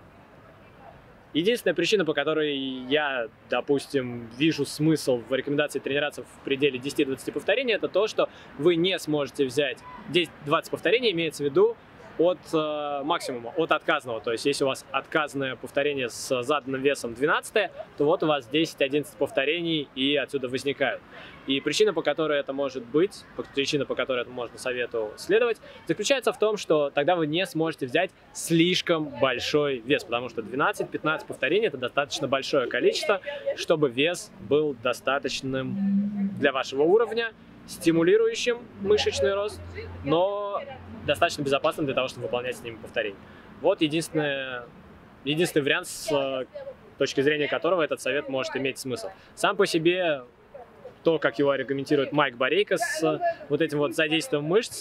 Единственная причина, по которой я, допустим, вижу смысл в рекомендации тренироваться в пределе 10-20 повторений, это то, что вы не сможете взять 10-20 повторений, имеется в виду от максимума, от отказного. То есть, если у вас отказное повторение с заданным весом 12, то вот у вас 10-11 повторений и отсюда возникают. И причина, по которой это может быть, причина, по которой этому можно совету следовать, заключается в том, что тогда вы не сможете взять слишком большой вес, потому что 12-15 повторений — это достаточно большое количество, чтобы вес был достаточным для вашего уровня, стимулирующим мышечный рост, но достаточно безопасным для того, чтобы выполнять с ними повторения. Вот единственный вариант, с точки зрения которого этот совет может иметь смысл. Сам по себе то, как его аргументирует Майк Борейко с вот этим вот задействием мышц,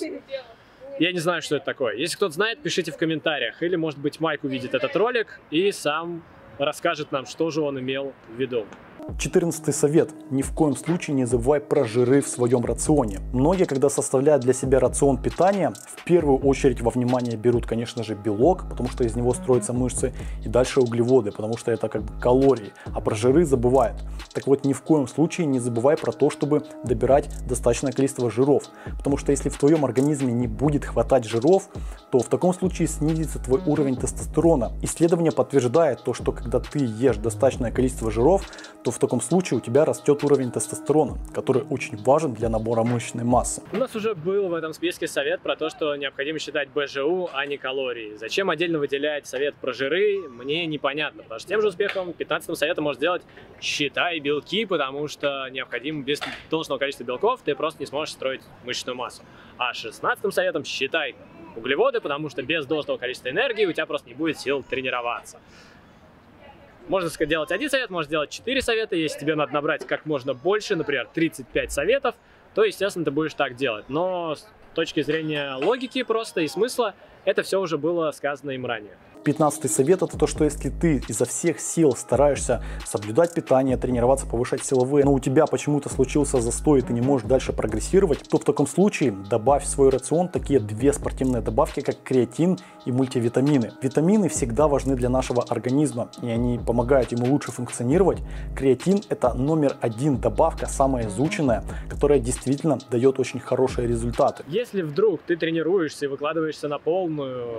я не знаю, что это такое. Если кто-то знает, пишите в комментариях. Или, может быть, Майк увидит этот ролик и сам расскажет нам, что же он имел в виду. 14-й совет. Ни в коем случае не забывай про жиры в своем рационе. Многие, когда составляют для себя рацион питания, в первую очередь во внимание берут, конечно же, белок, потому что из него строятся мышцы, и дальше углеводы, потому что это как бы калории, а про жиры забывают. Так вот, ни в коем случае не забывай про то, чтобы добирать достаточное количество жиров. Потому что если в твоем организме не будет хватать жиров, то в таком случае снизится твой уровень тестостерона. Исследование подтверждает то, что когда ты ешь достаточное количество жиров, то в таком случае у тебя растет уровень тестостерона, который очень важен для набора мышечной массы. У нас уже был в этом списке совет про то, что необходимо считать БЖУ, а не калории. Зачем отдельно выделять совет про жиры, мне непонятно. Потому что тем же успехом 15-м советом можно сделать «считай белки», потому что необходимо без должного количества белков ты просто не сможешь строить мышечную массу. А 16-м советом «считай углеводы», потому что без должного количества энергии у тебя просто не будет сил тренироваться. Можно делать один совет, можно сделать 4 совета. Если тебе надо набрать как можно больше, например, 35 советов, то, естественно, ты будешь так делать. Но с точки зрения логики просто и смысла, это все уже было сказано им ранее. 15-й совет — это то, что если ты изо всех сил стараешься соблюдать питание, тренироваться, повышать силовые, но у тебя почему-то случился застой и ты не можешь дальше прогрессировать, то в таком случае добавь в свой рацион такие 2 спортивные добавки, как креатин и мультивитамины. Витамины всегда важны для нашего организма, и они помогают ему лучше функционировать. Креатин — это номер 1 добавка, самая изученная, которая действительно дает очень хорошие результаты. Если вдруг ты тренируешься и выкладываешься на полную,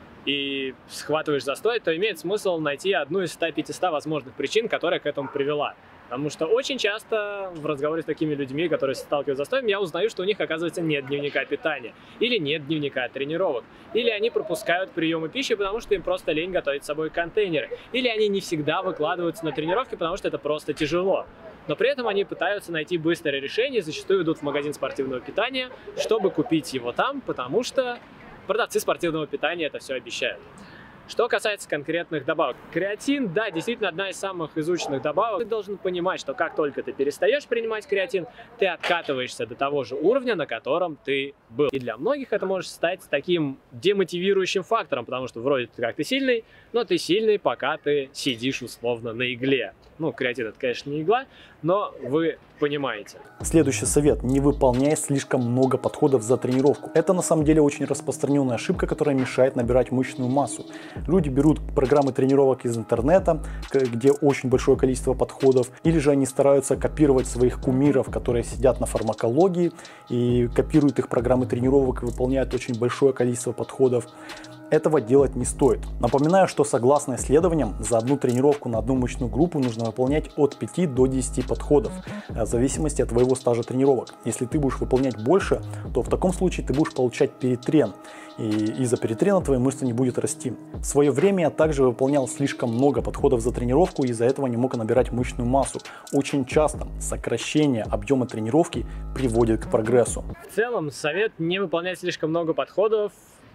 и схватываешь застой, то имеет смысл найти одну из 100-500 возможных причин, которая к этому привела. Потому что очень часто в разговоре с такими людьми, которые сталкиваются с застоем, я узнаю, что у них, оказывается, нет дневника питания, или нет дневника тренировок, или они пропускают приемы пищи, потому что им просто лень готовить с собой контейнеры, или они не всегда выкладываются на тренировки, потому что это просто тяжело. Но при этом они пытаются найти быстрое решение, зачастую идут в магазин спортивного питания, чтобы купить его там, потому что продавцы спортивного питания это все обещают. Что касается конкретных добавок. Креатин, да, действительно одна из самых изученных добавок. Ты должен понимать, что как только ты перестаешь принимать креатин, ты откатываешься до того же уровня, на котором ты был. И для многих это может стать таким демотивирующим фактором, потому что вроде как ты сильный, но ты сильный, пока ты сидишь условно на игле. Ну, креатин это, конечно, не игла, но вы понимаете. Следующий совет. Не выполняй слишком много подходов за тренировку. Это на самом деле очень распространенная ошибка, которая мешает набирать мышечную массу. Люди берут программы тренировок из интернета, где очень большое количество подходов, или же они стараются копировать своих кумиров, которые сидят на фармакологии, и копируют их программы тренировок и выполняют очень большое количество подходов. Этого делать не стоит. Напоминаю, что согласно исследованиям, за одну тренировку на одну мышечную группу нужно выполнять от 5 до 10 подходов, в зависимости от твоего стажа тренировок. Если ты будешь выполнять больше, то в таком случае ты будешь получать перетрен, и из-за перетрена твои мышцы не будет расти. В свое время я также выполнял слишком много подходов за тренировку и из-за этого не мог набирать мышечную массу. Очень часто сокращение объема тренировки приводит к прогрессу. В целом, совет не выполнять слишком много подходов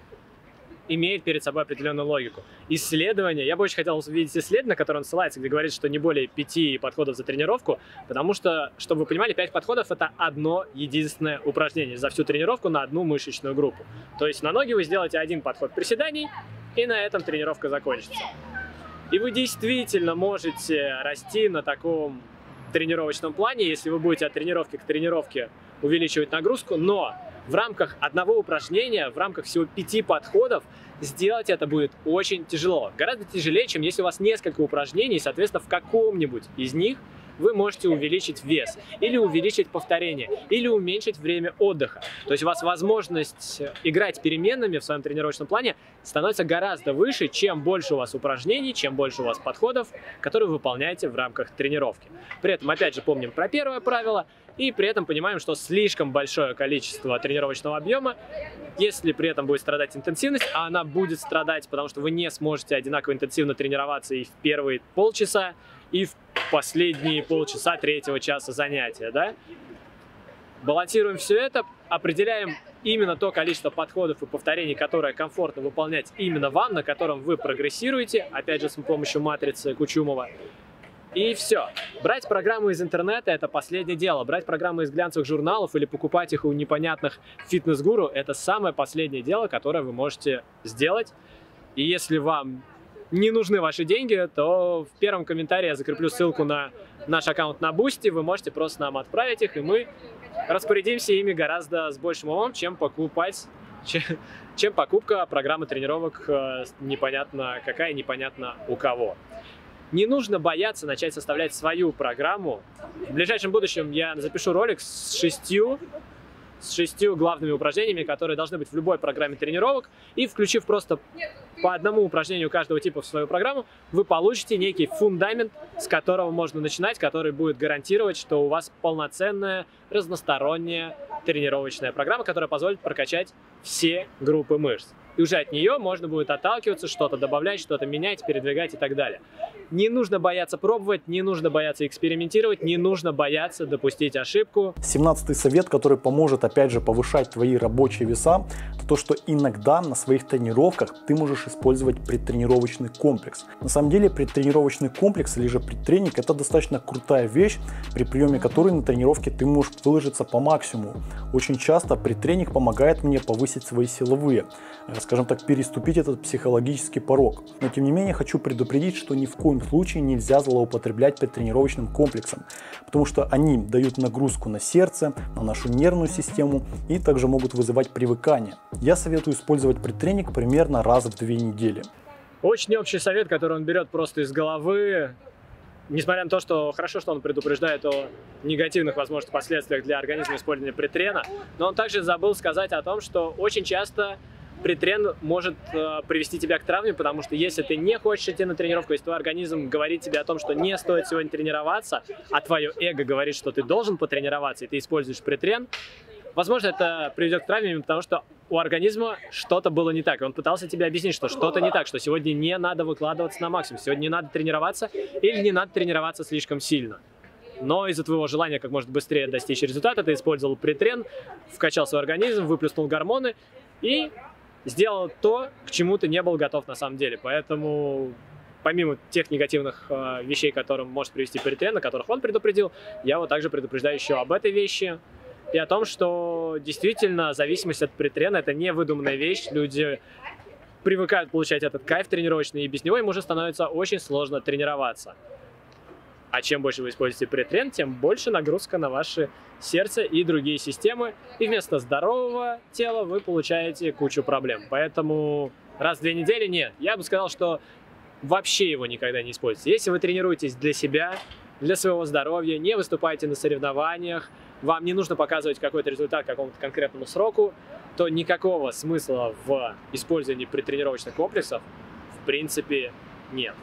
имеет перед собой определенную логику. Исследование, я бы очень хотел увидеть исследование, на которое он ссылается, где говорит, что не более 5 подходов за тренировку, потому что, чтобы вы понимали, 5 подходов это одно единственное упражнение за всю тренировку на одну мышечную группу. То есть на ноги вы сделаете один подход приседаний, и на этом тренировка закончится. И вы действительно можете расти на таком тренировочном плане, если вы будете от тренировки к тренировке увеличивать нагрузку, но в рамках одного упражнения, в рамках всего 5 подходов сделать это будет очень тяжело. Гораздо тяжелее, чем если у вас несколько упражнений, соответственно, в каком-нибудь из них вы можете увеличить вес, или увеличить повторение, или уменьшить время отдыха. То есть у вас возможность играть переменными в своем тренировочном плане становится гораздо выше, чем больше у вас упражнений, чем больше у вас подходов, которые вы выполняете в рамках тренировки. При этом, опять же, помним про первое правило, и при этом понимаем, что слишком большое количество тренировочного объема, если при этом будет страдать интенсивность, а она будет страдать, потому что вы не сможете одинаково интенсивно тренироваться и в первые полчаса, и в последние полчаса третьего часа занятия, да? Балансируем все это, определяем именно то количество подходов и повторений, которое комфортно выполнять именно вам, на котором вы прогрессируете, опять же, с помощью матрицы Кучумова. И все. Брать программы из интернета – это последнее дело. Брать программы из глянцевых журналов или покупать их у непонятных фитнес-гуру – это самое последнее дело, которое вы можете сделать. И если вам не нужны ваши деньги, то в первом комментарии я закреплю ссылку на наш аккаунт на Boosty. Вы можете просто нам отправить их, и мы распорядимся ими гораздо с большим умом, чем покупка программы тренировок непонятно какая, непонятно у кого. Не нужно бояться начать составлять свою программу. В ближайшем будущем я запишу ролик с шестью главными упражнениями, которые должны быть в любой программе тренировок. И включив просто по одному упражнению каждого типа в свою программу, вы получите некий фундамент, с которого можно начинать, который будет гарантировать, что у вас полноценная, разносторонняя тренировочная программа, которая позволит прокачать все группы мышц. И уже от нее можно будет отталкиваться, что-то добавлять, что-то менять, передвигать и так далее. Не нужно бояться пробовать, не нужно бояться экспериментировать, не нужно бояться допустить ошибку. 17-й совет, который поможет опять же повышать твои рабочие веса, это то, что иногда на своих тренировках ты можешь использовать предтренировочный комплекс. На самом деле предтренировочный комплекс или же предтренинг — это достаточно крутая вещь, при приеме которой на тренировке ты можешь выложиться по максимуму. Очень часто предтренинг помогает мне повысить свои силовые, скажем так, переступить этот психологический порог. Но тем не менее хочу предупредить, что ни в коем случае нельзя злоупотреблять предтренировочным комплексом, потому что они дают нагрузку на сердце, на нашу нервную систему и также могут вызывать привыкание. Я советую использовать предтренинг примерно раз в 2 недели. Очень общий совет, который он берет просто из головы. Несмотря на то, что хорошо, что он предупреждает о негативных, возможных последствиях для организма использования предтрена, но он также забыл сказать о том, что очень часто предтрен может привести тебя к травме, потому что если ты не хочешь идти на тренировку, если твой организм говорит тебе о том, что не стоит сегодня тренироваться, а твое эго говорит, что ты должен потренироваться, и ты используешь предтрен, возможно, это приведет к травме, потому что у организма что-то было не так. И он пытался тебе объяснить, что что-то не так, что сегодня не надо выкладываться на максимум, сегодня не надо тренироваться или не надо тренироваться слишком сильно. Но из-за твоего желания как можно быстрее достичь результата ты использовал предтрен, вкачал свой организм, выплеснул гормоны и сделал то, к чему ты не был готов на самом деле. Поэтому, помимо тех негативных вещей, к которым может привести предтрен, о которых он предупредил, я его также предупреждаю еще об этой вещи и о том, что действительно зависимость от предтрена — это не выдуманная вещь. Люди привыкают получать этот кайф тренировочный, и без него им уже становится очень сложно тренироваться. А чем больше вы используете предтрен, тем больше нагрузка на ваше сердце и другие системы. И вместо здорового тела вы получаете кучу проблем. Поэтому раз в 2 недели нет. Я бы сказал, что вообще его никогда не используйте. Если вы тренируетесь для себя, для своего здоровья, не выступаете на соревнованиях, вам не нужно показывать какой-то результат какому-то конкретному сроку, то никакого смысла в использовании предтренировочных комплексов в принципе нет.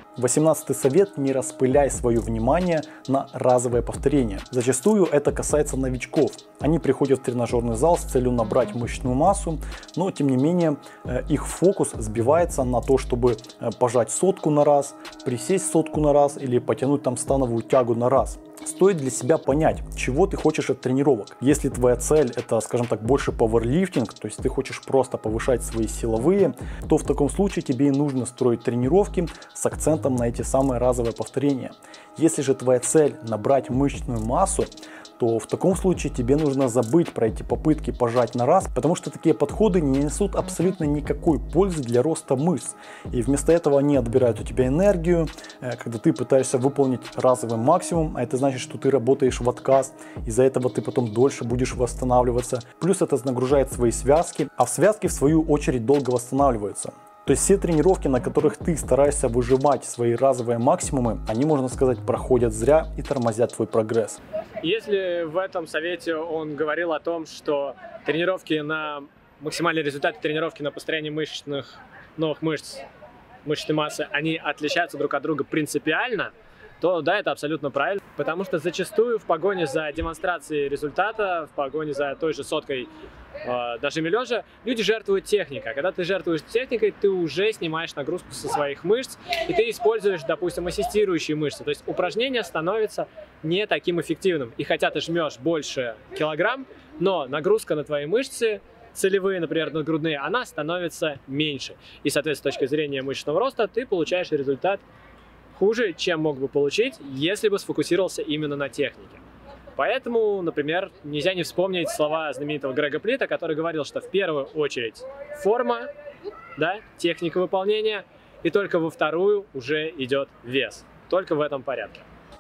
18-й совет: не распыляй свое внимание на разовое повторение. Зачастую это касается новичков. Они приходят в тренажерный зал с целью набрать мышечную массу, но тем не менее их фокус сбивается на то, чтобы пожать 100 на раз, присесть 100 на раз или потянуть там становую тягу на раз. Стоит для себя понять, чего ты хочешь от тренировок. Если твоя цель — это, скажем так, больше пауэрлифтинг, то есть ты хочешь просто повышать свои силовые, то в таком случае тебе и нужно строить тренировки с акцентом на эти самые разовые повторения. Если же твоя цель — набрать мышечную массу, то в таком случае тебе нужно забыть про эти попытки пожать на раз, потому что такие подходы не несут абсолютно никакой пользы для роста мышц. И вместо этого они отбирают у тебя энергию, когда ты пытаешься выполнить разовый максимум, а это значит, что ты работаешь в отказ, из-за этого ты потом дольше будешь восстанавливаться. Плюс это нагружает свои связки, а в связки в свою очередь долго восстанавливаются. То есть все тренировки, на которых ты стараешься выжимать свои разовые максимумы, они, можно сказать, проходят зря и тормозят твой прогресс. Если в этом совете он говорил о том, что тренировки на максимальный результат, тренировки на построение новых мышц, мышечной массы, они отличаются друг от друга принципиально, то да, это абсолютно правильно. Потому что зачастую в погоне за демонстрацией результата, в погоне за той же 100 даже лежа, люди жертвуют техникой. А когда ты жертвуешь техникой, ты уже снимаешь нагрузку со своих мышц, и ты используешь, допустим, ассистирующие мышцы. То есть упражнение становится не таким эффективным. И хотя ты жмешь больше килограмм, но нагрузка на твои мышцы, целевые, например, надгрудные, она становится меньше. И, соответственно, с точки зрения мышечного роста, ты получаешь результат хуже, чем мог бы получить, если бы сфокусировался именно на технике. Поэтому, например, нельзя не вспомнить слова знаменитого Грега Плита, который говорил, что в первую очередь форма, да, техника выполнения, и только во вторую уже идет вес. Только в этом порядке.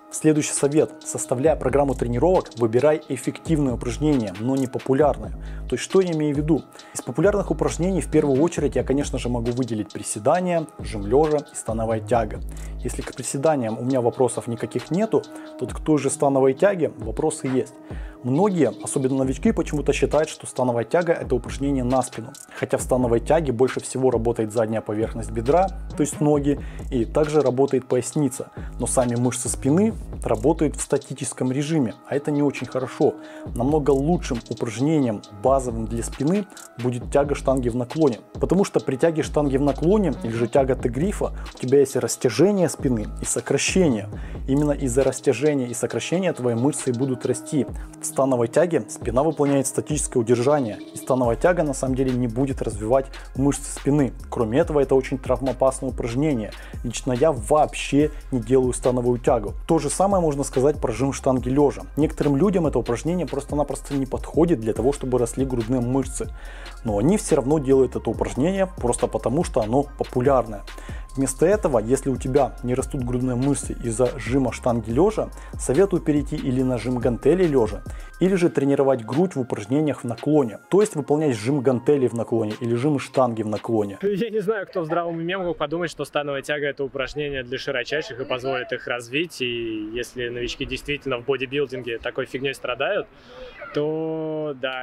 Следующий совет. Составляя программу тренировок, выбирай эффективные упражнения, но не популярные. То есть, что я имею в виду? Из популярных упражнений в первую очередь я, конечно же, могу выделить приседания, жим лежа и становая тяга. Если к приседаниям у меня вопросов никаких нету, то к той же становой тяге вопросы есть. Многие, особенно новички, почему-то считают, что становая тяга – это упражнение на спину. Хотя в становой тяге больше всего работает задняя поверхность бедра, то есть ноги, и также работает поясница. Но сами мышцы спины работают в статическом режиме, а это не очень хорошо. Намного лучшим упражнением, базовым для спины, будет тяга штанги в наклоне. Потому что при тяге штанги в наклоне, или же тяга Т-грифа, у тебя есть растяжение спины и сокращение. Именно из-за растяжения и сокращения твои мышцы будут расти. В становой тяге спина выполняет статическое удержание, и становая тяга на самом деле не будет развивать мышцы спины. Кроме этого, это очень травмоопасное упражнение. Лично я вообще не делаю становую тягу. То же самое можно сказать про жим штанги лежа. Некоторым людям это упражнение просто-напросто не подходит для того, чтобы росли грудные мышцы. Но они все равно делают это упражнение просто потому, что оно популярное. Вместо этого, если у тебя не растут грудные мышцы из-за жима штанги лежа, советую перейти или на жим гантелей лежа, или же тренировать грудь в упражнениях в наклоне. То есть выполнять жим гантелей в наклоне или жим штанги в наклоне. Я не знаю, кто в здравом уме мог подумать, что становая тяга – это упражнение для широчайших и позволит их развить. И если новички действительно в бодибилдинге такой фигней страдают, то да,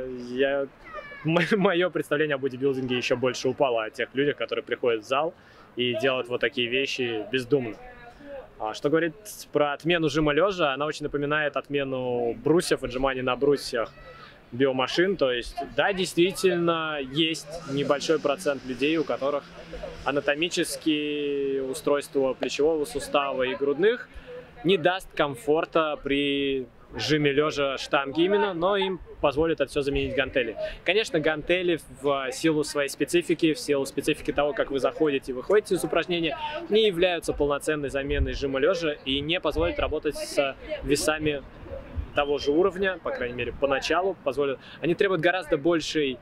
мое представление о бодибилдинге еще больше упало о тех людях, которые приходят в зал и делают вот такие вещи бездумно. А что говорит про отмену жима лежа, она очень напоминает отмену брусьев, отжиманий на брусьях биомашин. То есть, да, действительно, есть небольшой процент людей, у которых анатомические устройства плечевого сустава и грудных не даст комфорта при жиме лежа штанги именно, но им позволит это все заменить гантели. Конечно, гантели в силу своей специфики, в силу специфики того, как вы заходите и выходите из упражнения, не являются полноценной заменой жима лежа и не позволят работать с весами того же уровня, по крайней мере, поначалу позволят. Они требуют гораздо большей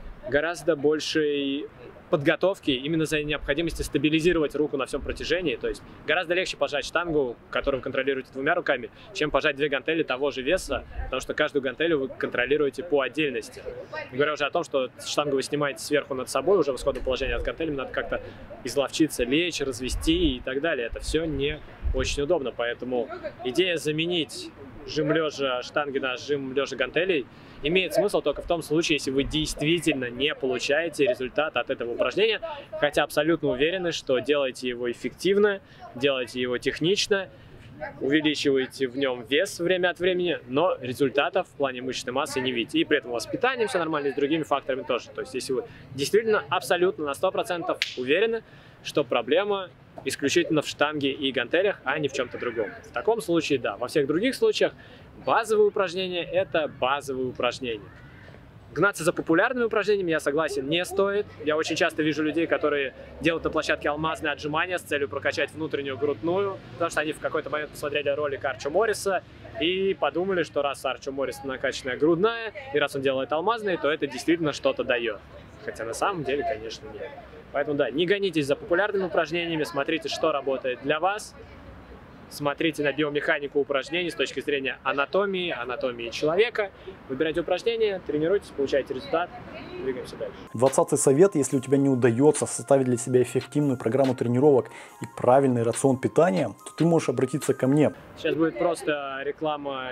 подготовки именно за необходимости стабилизировать руку на всем протяжении. То есть гораздо легче пожать штангу, которую вы контролируете двумя руками, чем пожать две гантели того же веса, потому что каждую гантелю вы контролируете по отдельности. Не говоря уже о том, что штангу вы снимаете сверху над собой, уже в исходном положении от гантелями надо как-то изловчиться, лечь, развести и так далее. Это все не очень удобно, поэтому идея заменить жим лежа штанги на жим лежа гантелей имеет смысл только в том случае, если вы действительно не получаете результат от этого упражнения, хотя абсолютно уверены, что делаете его эффективно, делаете его технично, увеличиваете в нем вес время от времени, но результатов в плане мышечной массы не видите. И при этом у вас с питанием все нормально, и с другими факторами тоже. То есть если вы действительно абсолютно на 100% уверены, что проблема исключительно в штанге и гантелях, а не в чем-то другом. В таком случае, да. Во всех других случаях базовые упражнения – это базовые упражнения. Гнаться за популярными упражнениями, я согласен, не стоит. Я очень часто вижу людей, которые делают на площадке алмазные отжимания с целью прокачать внутреннюю грудную, потому что они в какой-то момент посмотрели ролик Арчо Морриса и подумали, что раз Арчо Моррис накачанная грудная, и раз он делает алмазные, то это действительно что-то дает. Хотя на самом деле, конечно, нет. Поэтому да, не гонитесь за популярными упражнениями, смотрите, что работает для вас. Смотрите на биомеханику упражнений с точки зрения анатомии человека. Выбирайте упражнения, тренируйтесь, получайте результат. Двигаемся дальше. 20-й совет. Если у тебя не удается составить для себя эффективную программу тренировок и правильный рацион питания, то ты можешь обратиться ко мне. Сейчас будет просто реклама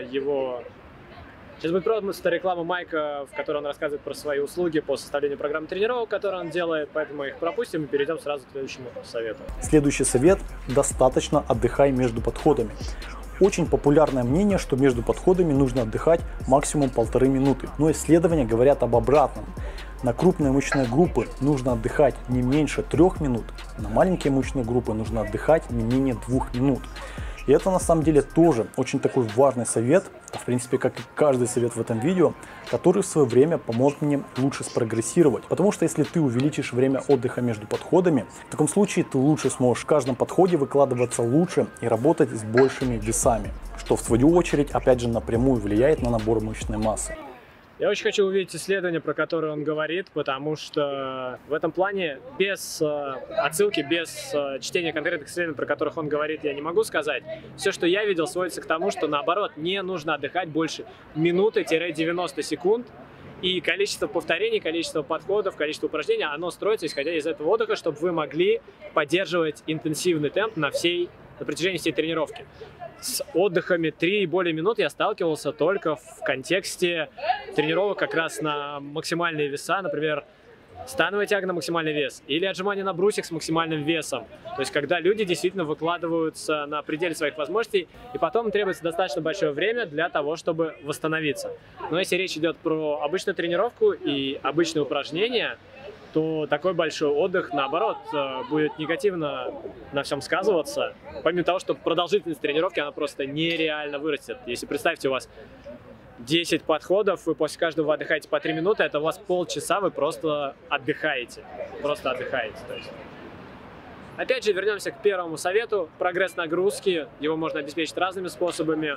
Майка, в которой он рассказывает про свои услуги по составлению программы тренировок, которые он делает, поэтому мы их пропустим и перейдем сразу к следующему совету. Следующий совет – достаточно отдыхай между подходами. Очень популярное мнение, что между подходами нужно отдыхать максимум 1,5 минуты, но исследования говорят об обратном. На крупные мышечные группы нужно отдыхать не меньше 3 минут, на маленькие мышечные группы нужно отдыхать не менее 2 минут. И это на самом деле тоже очень такой важный совет, в принципе, как и каждый совет в этом видео, который в свое время поможет мне лучше спрогрессировать. Потому что если ты увеличишь время отдыха между подходами, в таком случае ты лучше сможешь в каждом подходе выкладываться лучше и работать с большими весами, что в свою очередь опять же напрямую влияет на набор мышечной массы. Я очень хочу увидеть исследование, про которое он говорит, потому что в этом плане без отсылки, без чтения конкретных исследований, про которых он говорит, я не могу сказать. Все, что я видел, сводится к тому, что наоборот, не нужно отдыхать больше минуты-90 секунд. И количество повторений, количество подходов, количество упражнений, оно строится исходя из этого отдыха, чтобы вы могли поддерживать интенсивный темп на протяжении всей тренировки. С отдыхами 3 и более минут я сталкивался только в контексте тренировок как раз на максимальные веса, например, становая тяга на максимальный вес или отжимания на брусьях с максимальным весом. То есть, когда люди действительно выкладываются на пределе своих возможностей, и потом требуется достаточно большое время для того, чтобы восстановиться. Но если речь идет про обычную тренировку и обычные упражнения, то такой большой отдых, наоборот, будет негативно на всем сказываться. Помимо того, что продолжительность тренировки, она просто нереально вырастет. Если представьте, у вас 10 подходов, вы после каждого отдыхаете по 3 минуты, это у вас полчаса вы просто отдыхаете. Просто отдыхаете. То есть. Опять же, вернемся к первому совету. Прогресс нагрузки. Его можно обеспечить разными способами.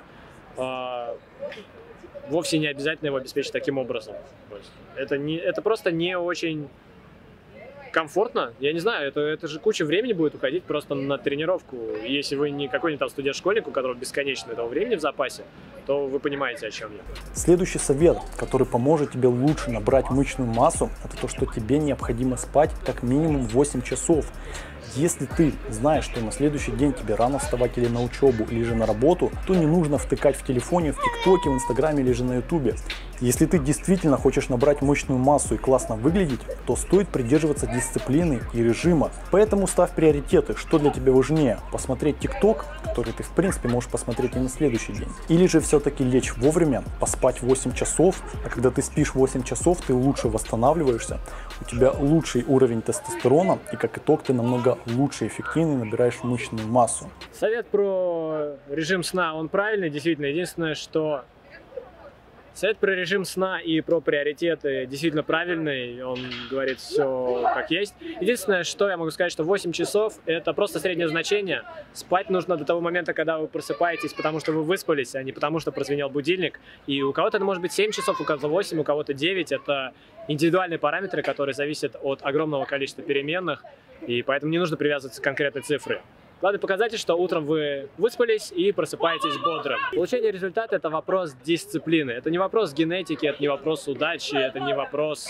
Вовсе не обязательно его обеспечить таким образом. Это просто не очень комфортно. Я не знаю, это же куча времени будет уходить просто на тренировку. Если вы не какой-нибудь там студент-школьник, у которого бесконечно этого времени в запасе, то вы понимаете, о чем я. Следующий совет, который поможет тебе лучше набрать мышечную массу, это то, что тебе необходимо спать как минимум 8 часов. Если ты знаешь, что на следующий день тебе рано вставать или на учебу, или же на работу, то не нужно втыкать в телефоне, в ТикТоке, в Инстаграме или же на Ютубе. Если ты действительно хочешь набрать мышечную массу и классно выглядеть, то стоит придерживаться дисциплины и режима. Поэтому ставь приоритеты, что для тебя важнее: посмотреть ТикТок, который ты в принципе можешь посмотреть и на следующий день, или же все-таки лечь вовремя, поспать 8 часов, а когда ты спишь 8 часов, ты лучше восстанавливаешься, у тебя лучший уровень тестостерона, и как итог ты намного лучше и эффективнее набираешь мышечную массу. Совет про режим сна, он правильный, действительно. Единственное, что совет про режим сна и про приоритеты действительно правильный, он говорит все как есть. Единственное, что я могу сказать, что 8 часов это просто среднее значение. Спать нужно до того момента, когда вы просыпаетесь, потому что вы выспались, а не потому что прозвенел будильник. И у кого-то это может быть 7 часов, у кого-то 8, у кого-то 9. Это индивидуальные параметры, которые зависят от огромного количества переменных, и поэтому не нужно привязываться к конкретной цифре. Главный показатель, что утром вы выспались и просыпаетесь бодрым. Получение результата – это вопрос дисциплины. Это не вопрос генетики, это не вопрос удачи, это не вопрос...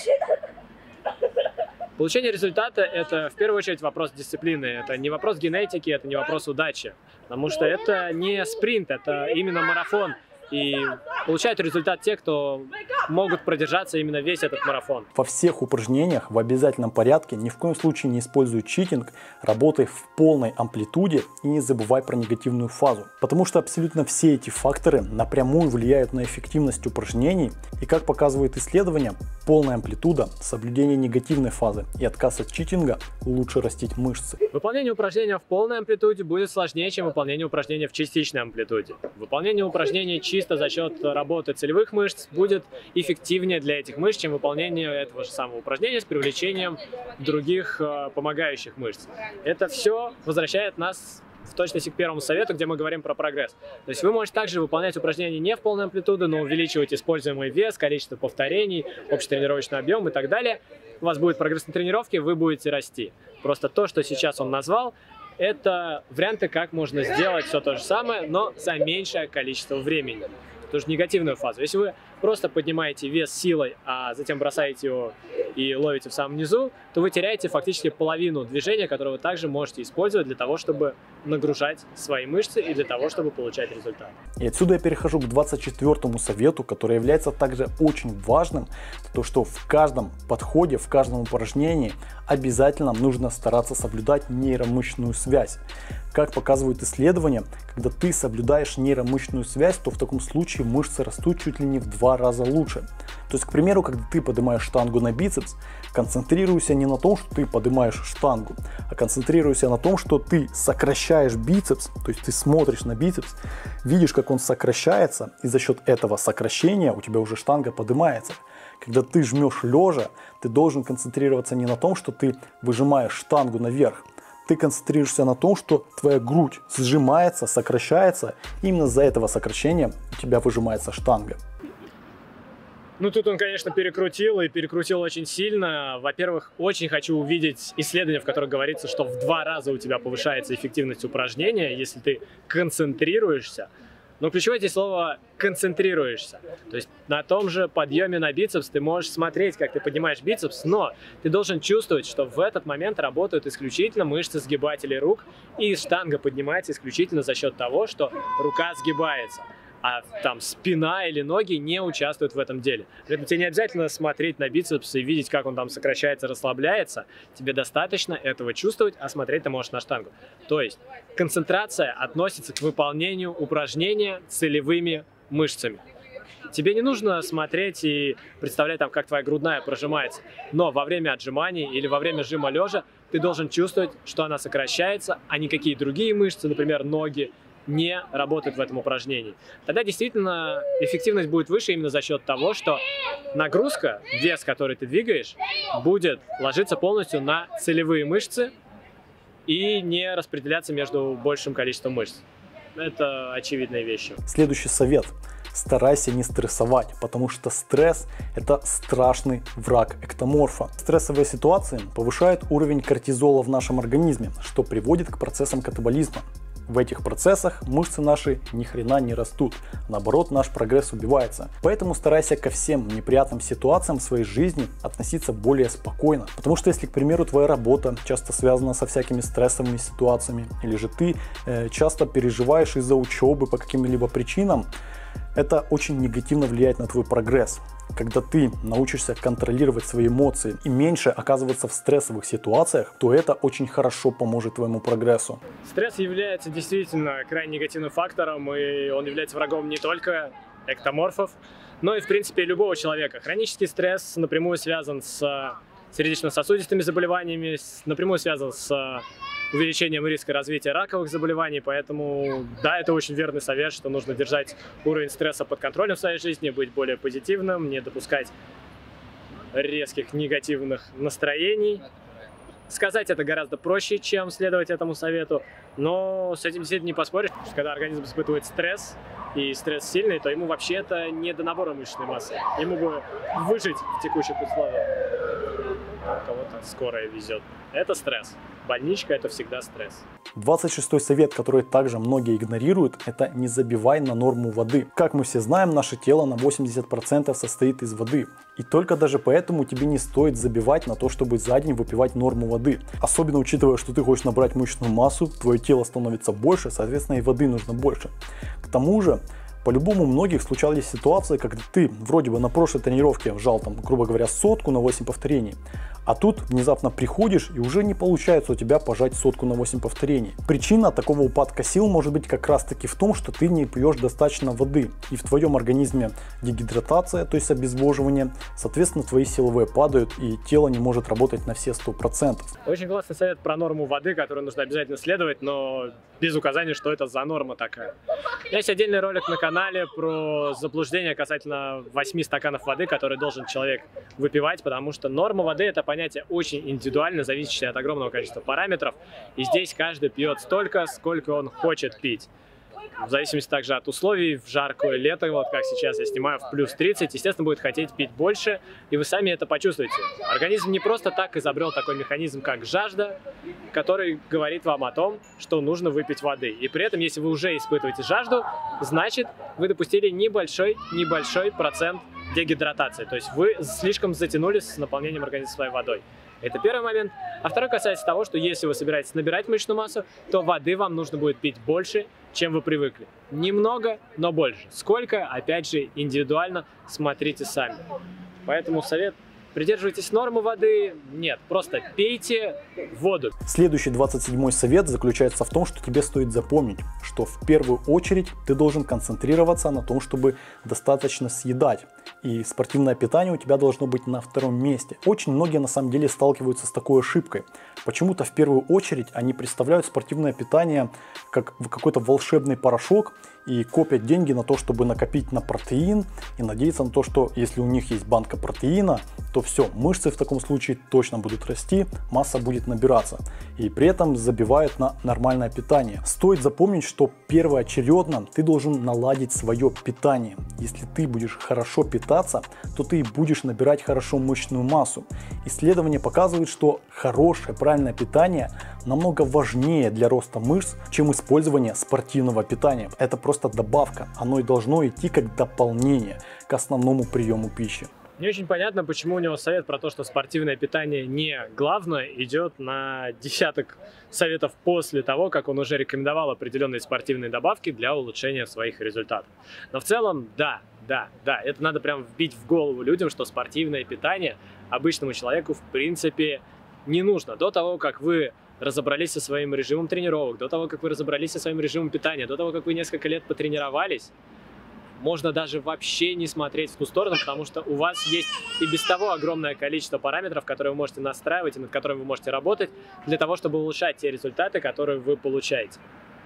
Получение результата – это в первую очередь вопрос дисциплины. Это не вопрос генетики, это не вопрос удачи. Потому что это не спринт, это именно марафон. И получают результат те, кто могут продержаться именно весь этот марафон. Во всех упражнениях в обязательном порядке ни в коем случае не используй читинг, работай в полной амплитуде и не забывай про негативную фазу. Потому что абсолютно все эти факторы напрямую влияют на эффективность упражнений. И как показывают исследования, полная амплитуда, соблюдение негативной фазы и отказ от читинга лучше растить мышцы. Выполнение упражнения в полной амплитуде будет сложнее, чем выполнение упражнения в частичной амплитуде. Выполнение упражнений чисто за счет работы целевых мышц будет эффективнее для этих мышц, чем выполнение этого же самого упражнения с привлечением других помогающих мышц. Это все возвращает нас в точности к первому совету, где мы говорим про прогресс. То есть вы можете также выполнять упражнения не в полной амплитуде, но увеличивать используемый вес, количество повторений, общий тренировочный объем и так далее. У вас будет прогресс на тренировке, вы будете расти. Просто то, что сейчас он назвал, это варианты, как можно сделать все то же самое, но за меньшее количество времени. Тоже негативную фазу. Если вы просто поднимаете вес силой, а затем бросаете его и ловите в самом низу, то вы теряете фактически половину движения, которое вы также можете использовать для того, чтобы нагружать свои мышцы и для того, чтобы получать результат. И отсюда я перехожу к 24-му совету, который является также очень важным. То, что в каждом подходе, в каждом упражнении обязательно нужно стараться соблюдать нейромышечную связь. Как показывают исследования, когда ты соблюдаешь нейромышечную связь, то в таком случае мышцы растут чуть ли не в 2 раза лучше. То есть, к примеру, когда ты поднимаешь штангу на бицепс, концентрируйся не на том, что ты поднимаешь штангу, а концентрируйся на том, что ты сокращаешь бицепс, то есть ты смотришь на бицепс, видишь, как он сокращается, и за счет этого сокращения у тебя уже штанга поднимается. Когда ты жмешь лежа, ты должен концентрироваться не на том, что ты выжимаешь штангу наверх, ты концентрируешься на том, что твоя грудь сжимается, сокращается, и именно из-за этого сокращения у тебя выжимается штанга. Ну, тут он, конечно, перекрутил, и перекрутил очень сильно. Во-первых, очень хочу увидеть исследование, в котором говорится, что в 2 раза у тебя повышается эффективность упражнения, если ты концентрируешься. Но ключевое здесь слово «концентрируешься». То есть на том же подъеме на бицепс ты можешь смотреть, как ты поднимаешь бицепс, но ты должен чувствовать, что в этот момент работают исключительно мышцы сгибателей рук, и штанга поднимается исключительно за счет того, что рука сгибается. А там спина или ноги не участвуют в этом деле. Поэтому тебе не обязательно смотреть на бицепс и видеть, как он там сокращается, расслабляется. Тебе достаточно этого чувствовать, а смотреть ты можешь на штангу. То есть концентрация относится к выполнению упражнения целевыми мышцами. Тебе не нужно смотреть и представлять, там, как твоя грудная прожимается. Но во время отжиманий или во время жима лежа ты должен чувствовать, что она сокращается, а никакие другие мышцы, например, ноги, не работают в этом упражнении. Тогда действительно эффективность будет выше именно за счет того, что нагрузка, вес, который ты двигаешь, будет ложиться полностью на целевые мышцы и не распределяться между большим количеством мышц. Это очевидные вещи. Следующий совет. Старайся не стрессовать, потому что стресс – это страшный враг эктоморфа. Стрессовые ситуации повышают уровень кортизола в нашем организме, что приводит к процессам катаболизма. В этих процессах мышцы наши ни хрена не растут, наоборот, наш прогресс убивается. Поэтому старайся ко всем неприятным ситуациям в своей жизни относиться более спокойно. Потому что если, к примеру, твоя работа часто связана со всякими стрессовыми ситуациями, или же ты часто переживаешь из-за учебы по каким-либо причинам, это очень негативно влияет на твой прогресс. Когда ты научишься контролировать свои эмоции и меньше оказываться в стрессовых ситуациях, то это очень хорошо поможет твоему прогрессу. Стресс является действительно крайне негативным фактором, и он является врагом не только эктоморфов, но и, в принципе, любого человека. Хронический стресс напрямую связан с сердечно-сосудистыми заболеваниями, напрямую связан с увеличением риска развития раковых заболеваний, поэтому, да, это очень верный совет, что нужно держать уровень стресса под контролем в своей жизни, быть более позитивным, не допускать резких негативных настроений. Сказать это гораздо проще, чем следовать этому совету, но с этим действительно не поспоришь, потому что когда организм испытывает стресс, и стресс сильный, то ему вообще-то не до набора мышечной массы, ему бы выжить в текущих условиях. Кого-то скорая везет. Это стресс. Больничка – это всегда стресс. 26-й совет, который также многие игнорируют, это не забивай на норму воды. Как мы все знаем, наше тело на 80% состоит из воды. И только даже поэтому тебе не стоит забивать на то, чтобы за день выпивать норму воды. Особенно учитывая, что ты хочешь набрать мышечную массу, твое тело становится больше, соответственно и воды нужно больше. К тому же, по-любому у многих случались ситуации, когда ты вроде бы на прошлой тренировке вжал там, грубо говоря, 100 на 8 повторений, а тут внезапно приходишь и уже не получается у тебя пожать 100 на 8 повторений. Причина такого упадка сил может быть как раз таки в том, что ты не пьешь достаточно воды, и в твоем организме дегидратация, то есть обезвоживание, соответственно твои силовые падают и тело не может работать на все 100%. Очень классный совет про норму воды, которую нужно обязательно следовать, но без указания, что это за норма такая. Есть отдельный ролик на канале про заблуждение касательно 8 стаканов воды, которые должен человек выпивать, потому что норма воды – это понятие очень индивидуально, зависящее от огромного количества параметров, и здесь каждый пьет столько, сколько он хочет пить. В зависимости также от условий, в жаркое лето, вот как сейчас я снимаю, в плюс 30, естественно, будет хотеть пить больше, и вы сами это почувствуете. Организм не просто так изобрел такой механизм, как жажда, который говорит вам о том, что нужно выпить воды. И при этом, если вы уже испытываете жажду, значит, вы допустили небольшой процент дегидратации. То есть вы слишком затянулись с наполнением организма своей водой. Это первый момент. А второй касается того, что если вы собираетесь набирать мышечную массу, то воды вам нужно будет пить больше, чем вы привыкли. Немного, но больше. Сколько, опять же, индивидуально, смотрите сами. Поэтому совет: придерживайтесь нормы воды? Нет, просто пейте воду. Следующий 27-й совет заключается в том, что тебе стоит запомнить, что в первую очередь ты должен концентрироваться на том, чтобы достаточно съедать. И спортивное питание у тебя должно быть на втором месте. Очень многие на самом деле сталкиваются с такой ошибкой. Почему-то в первую очередь они представляют спортивное питание как какой-то волшебный порошок, и копят деньги на то, чтобы накопить на протеин и надеяться на то, что если у них есть банка протеина, то все, мышцы в таком случае точно будут расти, масса будет набираться. И при этом забивают на нормальное питание. Стоит запомнить, что первоочередно ты должен наладить свое питание. Если ты будешь хорошо питаться, то ты будешь набирать хорошо мышечную массу. Исследования показывают, что хорошее, правильное питание намного важнее для роста мышц, чем использование спортивного питания. Это просто добавка, оно и должно идти как дополнение к основному приему пищи. Не очень понятно, почему у него совет про то, что спортивное питание не главное, идет на десяток советов после того, как он уже рекомендовал определенные спортивные добавки для улучшения своих результатов. Но в целом, да, это надо прям вбить в голову людям, что спортивное питание обычному человеку в принципе не нужно. До того, как вы разобрались со своим режимом тренировок, до того, как вы разобрались со своим режимом питания, до того, как вы несколько лет потренировались, можно даже вообще не смотреть в ту сторону, потому что у вас есть и без того огромное количество параметров, которые вы можете настраивать и над которыми вы можете работать для того, чтобы улучшать те результаты, которые вы получаете.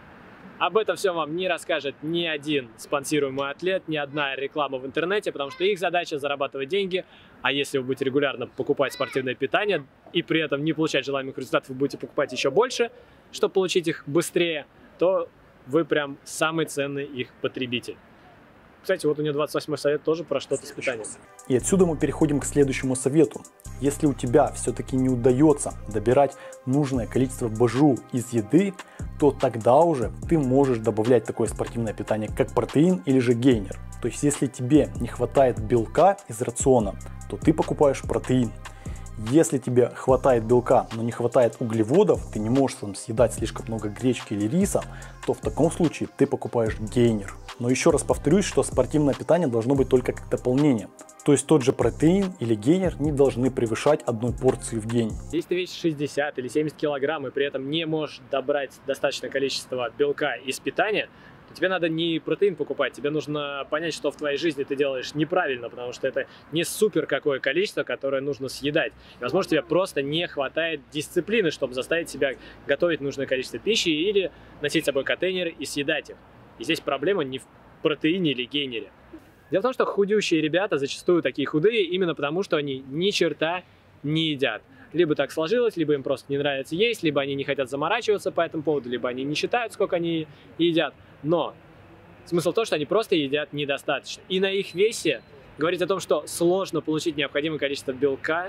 Об этом все вам не расскажет ни один спонсируемый атлет, ни одна реклама в интернете, потому что их задача зарабатывать деньги, а если вы будете регулярно покупать спортивное питание и при этом не получать желаемых результатов, вы будете покупать еще больше, чтобы получить их быстрее, то вы прям самый ценный их потребитель. Кстати, вот у него 28-й совет тоже про что-то с питанием. И отсюда мы переходим к следующему совету. Если у тебя все-таки не удается добирать нужное количество БЖУ из еды, то тогда уже ты можешь добавлять такое спортивное питание, как протеин или же гейнер. То есть, если тебе не хватает белка из рациона, то ты покупаешь протеин. Если тебе хватает белка, но не хватает углеводов, ты не можешь там съедать слишком много гречки или риса, то в таком случае ты покупаешь гейнер. Но еще раз повторюсь, что спортивное питание должно быть только как дополнение. То есть тот же протеин или гейнер не должны превышать одной порции в день. Если ты весишь 60 или 70 килограмм и при этом не можешь добрать достаточное количество белка из питания, то тебе надо не протеин покупать, тебе нужно понять, что в твоей жизни ты делаешь неправильно, потому что это не супер какое количество, которое нужно съедать. И, возможно, тебе просто не хватает дисциплины, чтобы заставить себя готовить нужное количество пищи или носить с собой контейнеры и съедать их. И здесь проблема не в протеине или гейнере. Дело в том, что худеющие ребята зачастую такие худые именно потому, что они ни черта не едят. Либо так сложилось, либо им просто не нравится есть, либо они не хотят заморачиваться по этому поводу, либо они не считают, сколько они едят. Но смысл в том, что они просто едят недостаточно. И на их весе говорить о том, что сложно получить необходимое количество белка,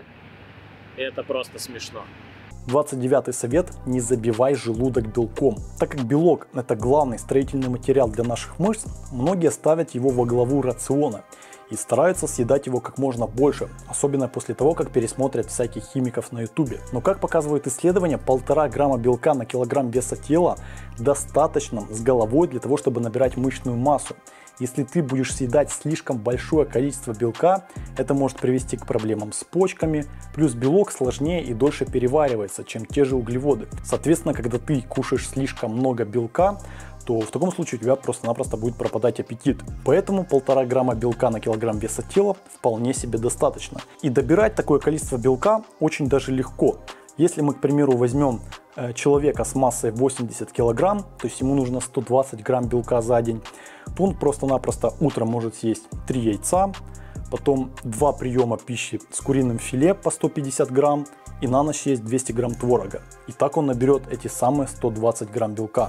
это просто смешно. 29-й совет – не забивай желудок белком. Так как белок – это главный строительный материал для наших мышц, многие ставят его во главу рациона и стараются съедать его как можно больше, особенно после того, как пересмотрят всяких химиков на ютубе. Но как показывают исследования, 1,5 грамма белка на килограмм веса тела достаточно с головой для того, чтобы набирать мышечную массу. Если ты будешь съедать слишком большое количество белка, это может привести к проблемам с почками, плюс белок сложнее и дольше переваривается, чем те же углеводы. Соответственно, когда ты кушаешь слишком много белка, то в таком случае у тебя просто-напросто будет пропадать аппетит. Поэтому 1,5 грамма белка на килограмм веса тела вполне себе достаточно. И добирать такое количество белка очень даже легко. Если мы, к примеру, возьмем человека с массой 80 килограмм, то есть ему нужно 120 грамм белка за день, то он просто-напросто утром может съесть 3 яйца, потом 2 приема пищи с куриным филе по 150 грамм и на ночь есть 200 грамм творога. И так он наберет эти самые 120 грамм белка.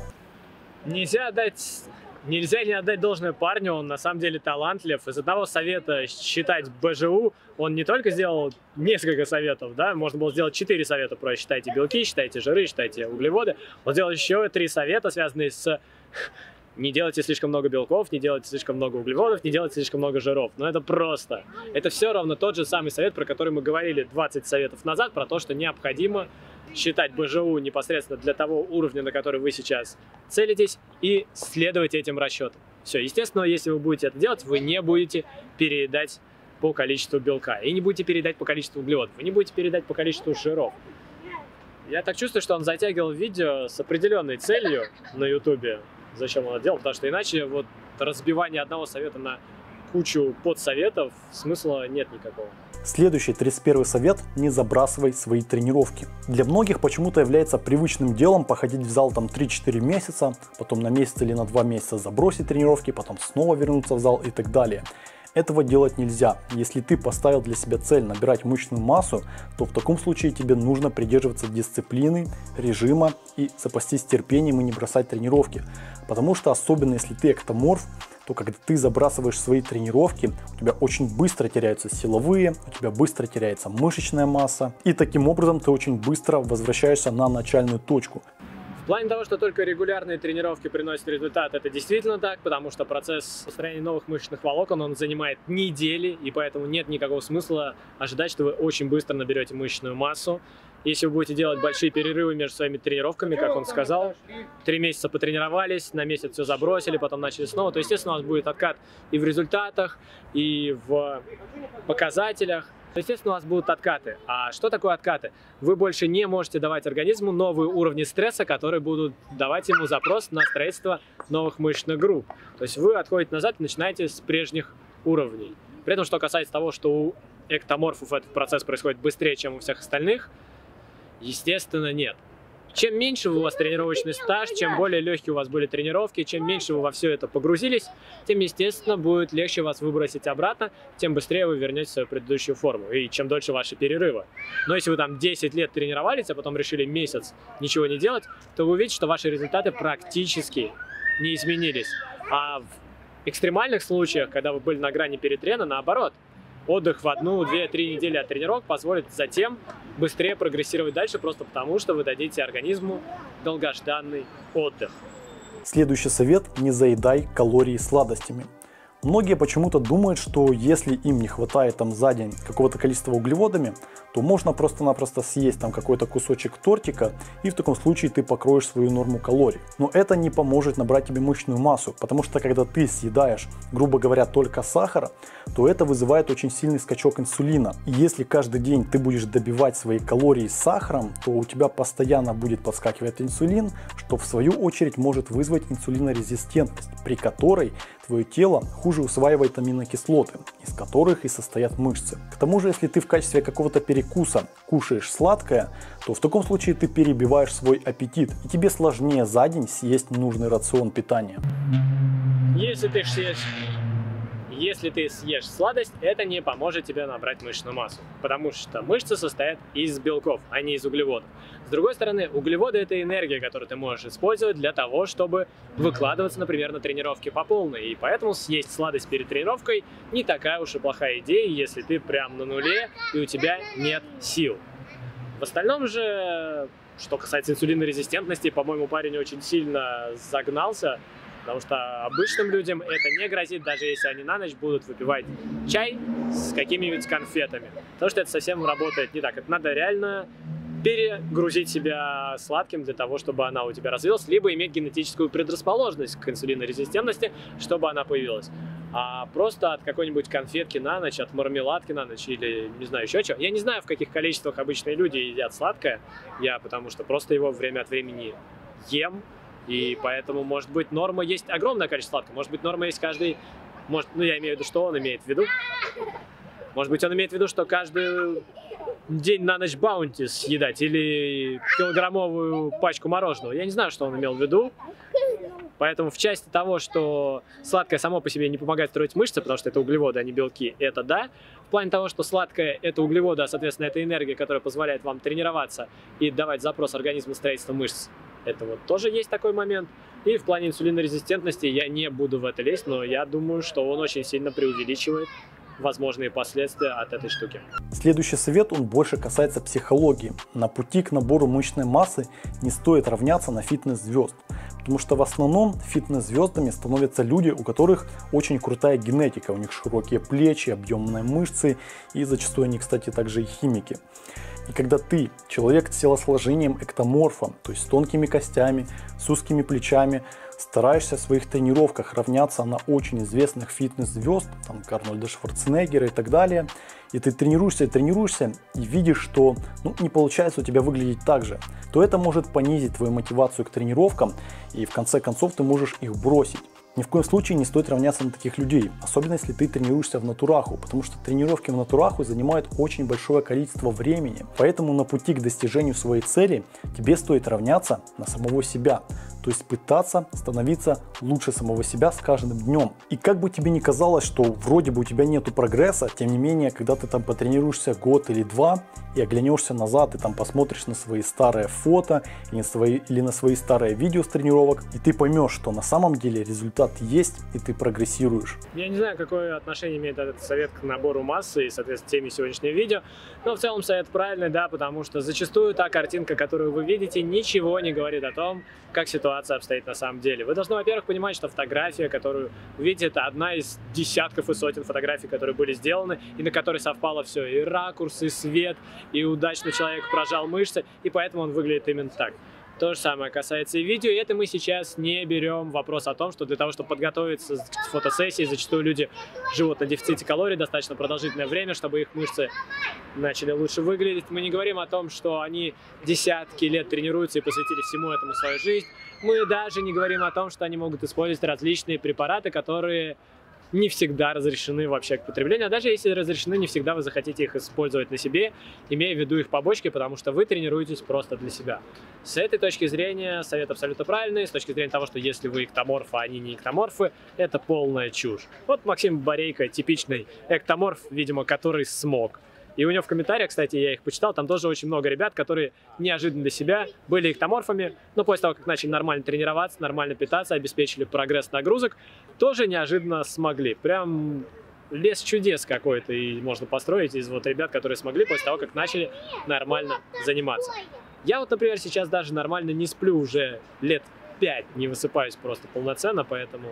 Нельзя не отдать должное парню, он на самом деле талантлив. Из одного совета считать БЖУ он не только сделал несколько советов, да, можно было сделать 4 совета про считайте белки, считайте жиры, считайте углеводы. Он сделал еще 3 совета, связанные с не делайте слишком много белков, не делайте слишком много углеводов, не делайте слишком много жиров. Но это просто. Это все равно тот же самый совет, про который мы говорили 20 советов назад, про то, что необходимо считать БЖУ непосредственно для того уровня, на который вы сейчас целитесь, и следовать этим расчетам. Все, естественно, если вы будете это делать, вы не будете переедать по количеству белка, и не будете переедать по количеству углеводов, вы не будете переедать по количеству жиров. Я так чувствую, что он затягивал видео с определенной целью на ютубе, зачем он это делал, потому что иначе вот разбивание одного совета на кучу подсоветов, смысла нет никакого. Следующий, 31 совет – не забрасывай свои тренировки. Для многих почему-то является привычным делом походить в зал там 3-4 месяца, потом на месяц или на 2 месяца забросить тренировки, потом снова вернуться в зал и так далее. Этого делать нельзя. Если ты поставил для себя цель набирать мышечную массу, то в таком случае тебе нужно придерживаться дисциплины, режима и запастись терпением и не бросать тренировки. Потому что особенно если ты эктоморф, то когда ты забрасываешь свои тренировки, у тебя очень быстро теряются силовые, у тебя быстро теряется мышечная масса, и таким образом ты очень быстро возвращаешься на начальную точку. В плане того, что только регулярные тренировки приносят результат, это действительно так, потому что процесс построения новых мышечных волокон, он занимает недели, и поэтому нет никакого смысла ожидать, что вы очень быстро наберете мышечную массу. Если вы будете делать большие перерывы между своими тренировками, как он сказал, 3 месяца потренировались, на месяц все забросили, потом начали снова, то, естественно, у вас будет откат и в результатах, и в показателях. Естественно, у вас будут откаты. А что такое откаты? Вы больше не можете давать организму новые уровни стресса, которые будут давать ему запрос на строительство новых мышечных групп. То есть вы отходите назад и начинаете с прежних уровней. При этом, что касается того, что у эктоморфов этот процесс происходит быстрее, чем у всех остальных, естественно, нет. Чем меньше у вас тренировочный стаж, чем более легкие у вас были тренировки, чем меньше вы во все это погрузились, тем, естественно, будет легче вас выбросить обратно, тем быстрее вы вернете свою предыдущую форму, и чем дольше ваши перерывы. Но если вы там 10 лет тренировались, а потом решили месяц ничего не делать, то вы увидите, что ваши результаты практически не изменились. А в экстремальных случаях, когда вы были на грани перетрена, наоборот, отдых в 1, 2, 3 недели от тренировок позволит затем быстрее прогрессировать дальше, просто потому что вы дадите организму долгожданный отдых. Следующий совет – не заедай калории сладостями. Многие почему-то думают, что если им не хватает там за день какого-то количества углеводами, то можно просто-напросто съесть там какой-то кусочек тортика, и в таком случае ты покроешь свою норму калорий. Но это не поможет набрать тебе мышечную массу, потому что когда ты съедаешь, грубо говоря, только сахар, то это вызывает очень сильный скачок инсулина. И если каждый день ты будешь добивать свои калории сахаром, то у тебя постоянно будет подскакивать инсулин, что в свою очередь может вызвать инсулинорезистентность, при которой твое тело хуже усваивает аминокислоты, из которых и состоят мышцы. К тому же, если ты в качестве какого-то перекуса кушаешь сладкое, то в таком случае ты перебиваешь свой аппетит, и тебе сложнее за день съесть нужный рацион питания. Если ты съешь сладость, это не поможет тебе набрать мышечную массу, потому что мышцы состоят из белков, а не из углеводов. С другой стороны, углеводы – это энергия, которую ты можешь использовать для того, чтобы выкладываться, например, на тренировки по полной. И поэтому съесть сладость перед тренировкой не такая уж и плохая идея, если ты прям на нуле и у тебя нет сил. В остальном же, что касается инсулинорезистентности, по-моему, парень очень сильно загнался. Потому что обычным людям это не грозит, даже если они на ночь будут выпивать чай с какими-нибудь конфетами. Потому что это совсем работает не так. Это надо реально перегрузить себя сладким для того, чтобы она у тебя развилась, либо иметь генетическую предрасположенность к инсулинорезистентности, чтобы она появилась. А просто от какой-нибудь конфетки на ночь, от мармеладки на ночь или не знаю еще чего. Я не знаю, в каких количествах обычные люди едят сладкое, потому что просто его время от времени ем. И поэтому, может быть, норма есть огромное количество сладкого. Может быть, норма есть каждый... я имею в виду, что он имеет в виду. Может быть, он имеет в виду, что каждый день на ночь баунти съедать или килограммовую пачку мороженого. Я не знаю, что он имел в виду. Поэтому в части того, что сладкое само по себе не помогает строить мышцы, потому что это углеводы, а не белки, это да. В плане того, что сладкое – это углеводы, а, соответственно, это энергия, которая позволяет вам тренироваться и давать запрос организму строительства мышц. Это вот тоже есть такой момент. И в плане инсулинорезистентности я не буду в это лезть, но я думаю, что он очень сильно преувеличивает возможные последствия от этой штуки. Следующий совет, он больше касается психологии. На пути к набору мышечной массы не стоит равняться на фитнес-звезд. Потому что в основном фитнес-звездами становятся люди, у которых очень крутая генетика. У них широкие плечи, объемные мышцы и зачастую они, кстати, также и химики. И когда ты, человек с телосложением эктоморфа, то есть с тонкими костями, с узкими плечами, стараешься в своих тренировках равняться на очень известных фитнес-звезд, там Арнольда Шварценеггера и так далее, и ты тренируешься и видишь, что не получается у тебя выглядеть так же, то это может понизить твою мотивацию к тренировкам, и в конце концов ты можешь их бросить. Ни в коем случае не стоит равняться на таких людей, особенно если ты тренируешься в натураху, потому что тренировки в натураху занимают очень большое количество времени. Поэтому на пути к достижению своей цели тебе стоит равняться на самого себя. То есть пытаться становиться лучше самого себя с каждым днем. И как бы тебе ни казалось, что вроде бы у тебя нету прогресса, тем не менее, когда ты там потренируешься год или два и оглянешься назад и там посмотришь на свои старые фото или на свои старые видео с тренировок, и ты поймешь, что на самом деле результат есть и ты прогрессируешь. Я не знаю, какое отношение имеет этот совет к набору массы и, соответственно, теме сегодняшнего видео, но в целом совет правильный, да, потому что зачастую та картинка, которую вы видите, ничего не говорит о том, как ситуация обстоит на самом деле. Вы должны, во-первых, понимать, что фотография, которую вы видите, это одна из десятков и сотен фотографий, которые были сделаны, и на которой совпало все, и ракурс, и свет, и удачно человек прожал мышцы, и поэтому он выглядит именно так. То же самое касается и видео, и это мы сейчас не берем вопрос о том, что для того, чтобы подготовиться к фотосессии, зачастую люди живут на дефиците калорий достаточно продолжительное время, чтобы их мышцы начали лучше выглядеть. Мы не говорим о том, что они десятки лет тренируются и посвятили всему этому свою жизнь. Мы даже не говорим о том, что они могут использовать различные препараты, которые не всегда разрешены вообще к потреблению, а даже если разрешены, не всегда вы захотите их использовать на себе, имея в виду их побочки, потому что вы тренируетесь просто для себя. С этой точки зрения совет абсолютно правильный, с точки зрения того, что если вы эктоморф, а они не эктоморфы, это полная чушь. Вот Максим Борейко, типичный эктоморф, видимо, который смог. И у него в комментариях, кстати, я их почитал, там тоже очень много ребят, которые неожиданно для себя были эктоморфами, но после того, как начали нормально тренироваться, нормально питаться, обеспечили прогресс нагрузок, тоже неожиданно смогли. Прям лес чудес какой-то и можно построить из вот ребят, которые смогли после того, как начали нормально заниматься. Я вот, например, сейчас даже нормально не сплю уже лет 5, не высыпаюсь просто полноценно, поэтому...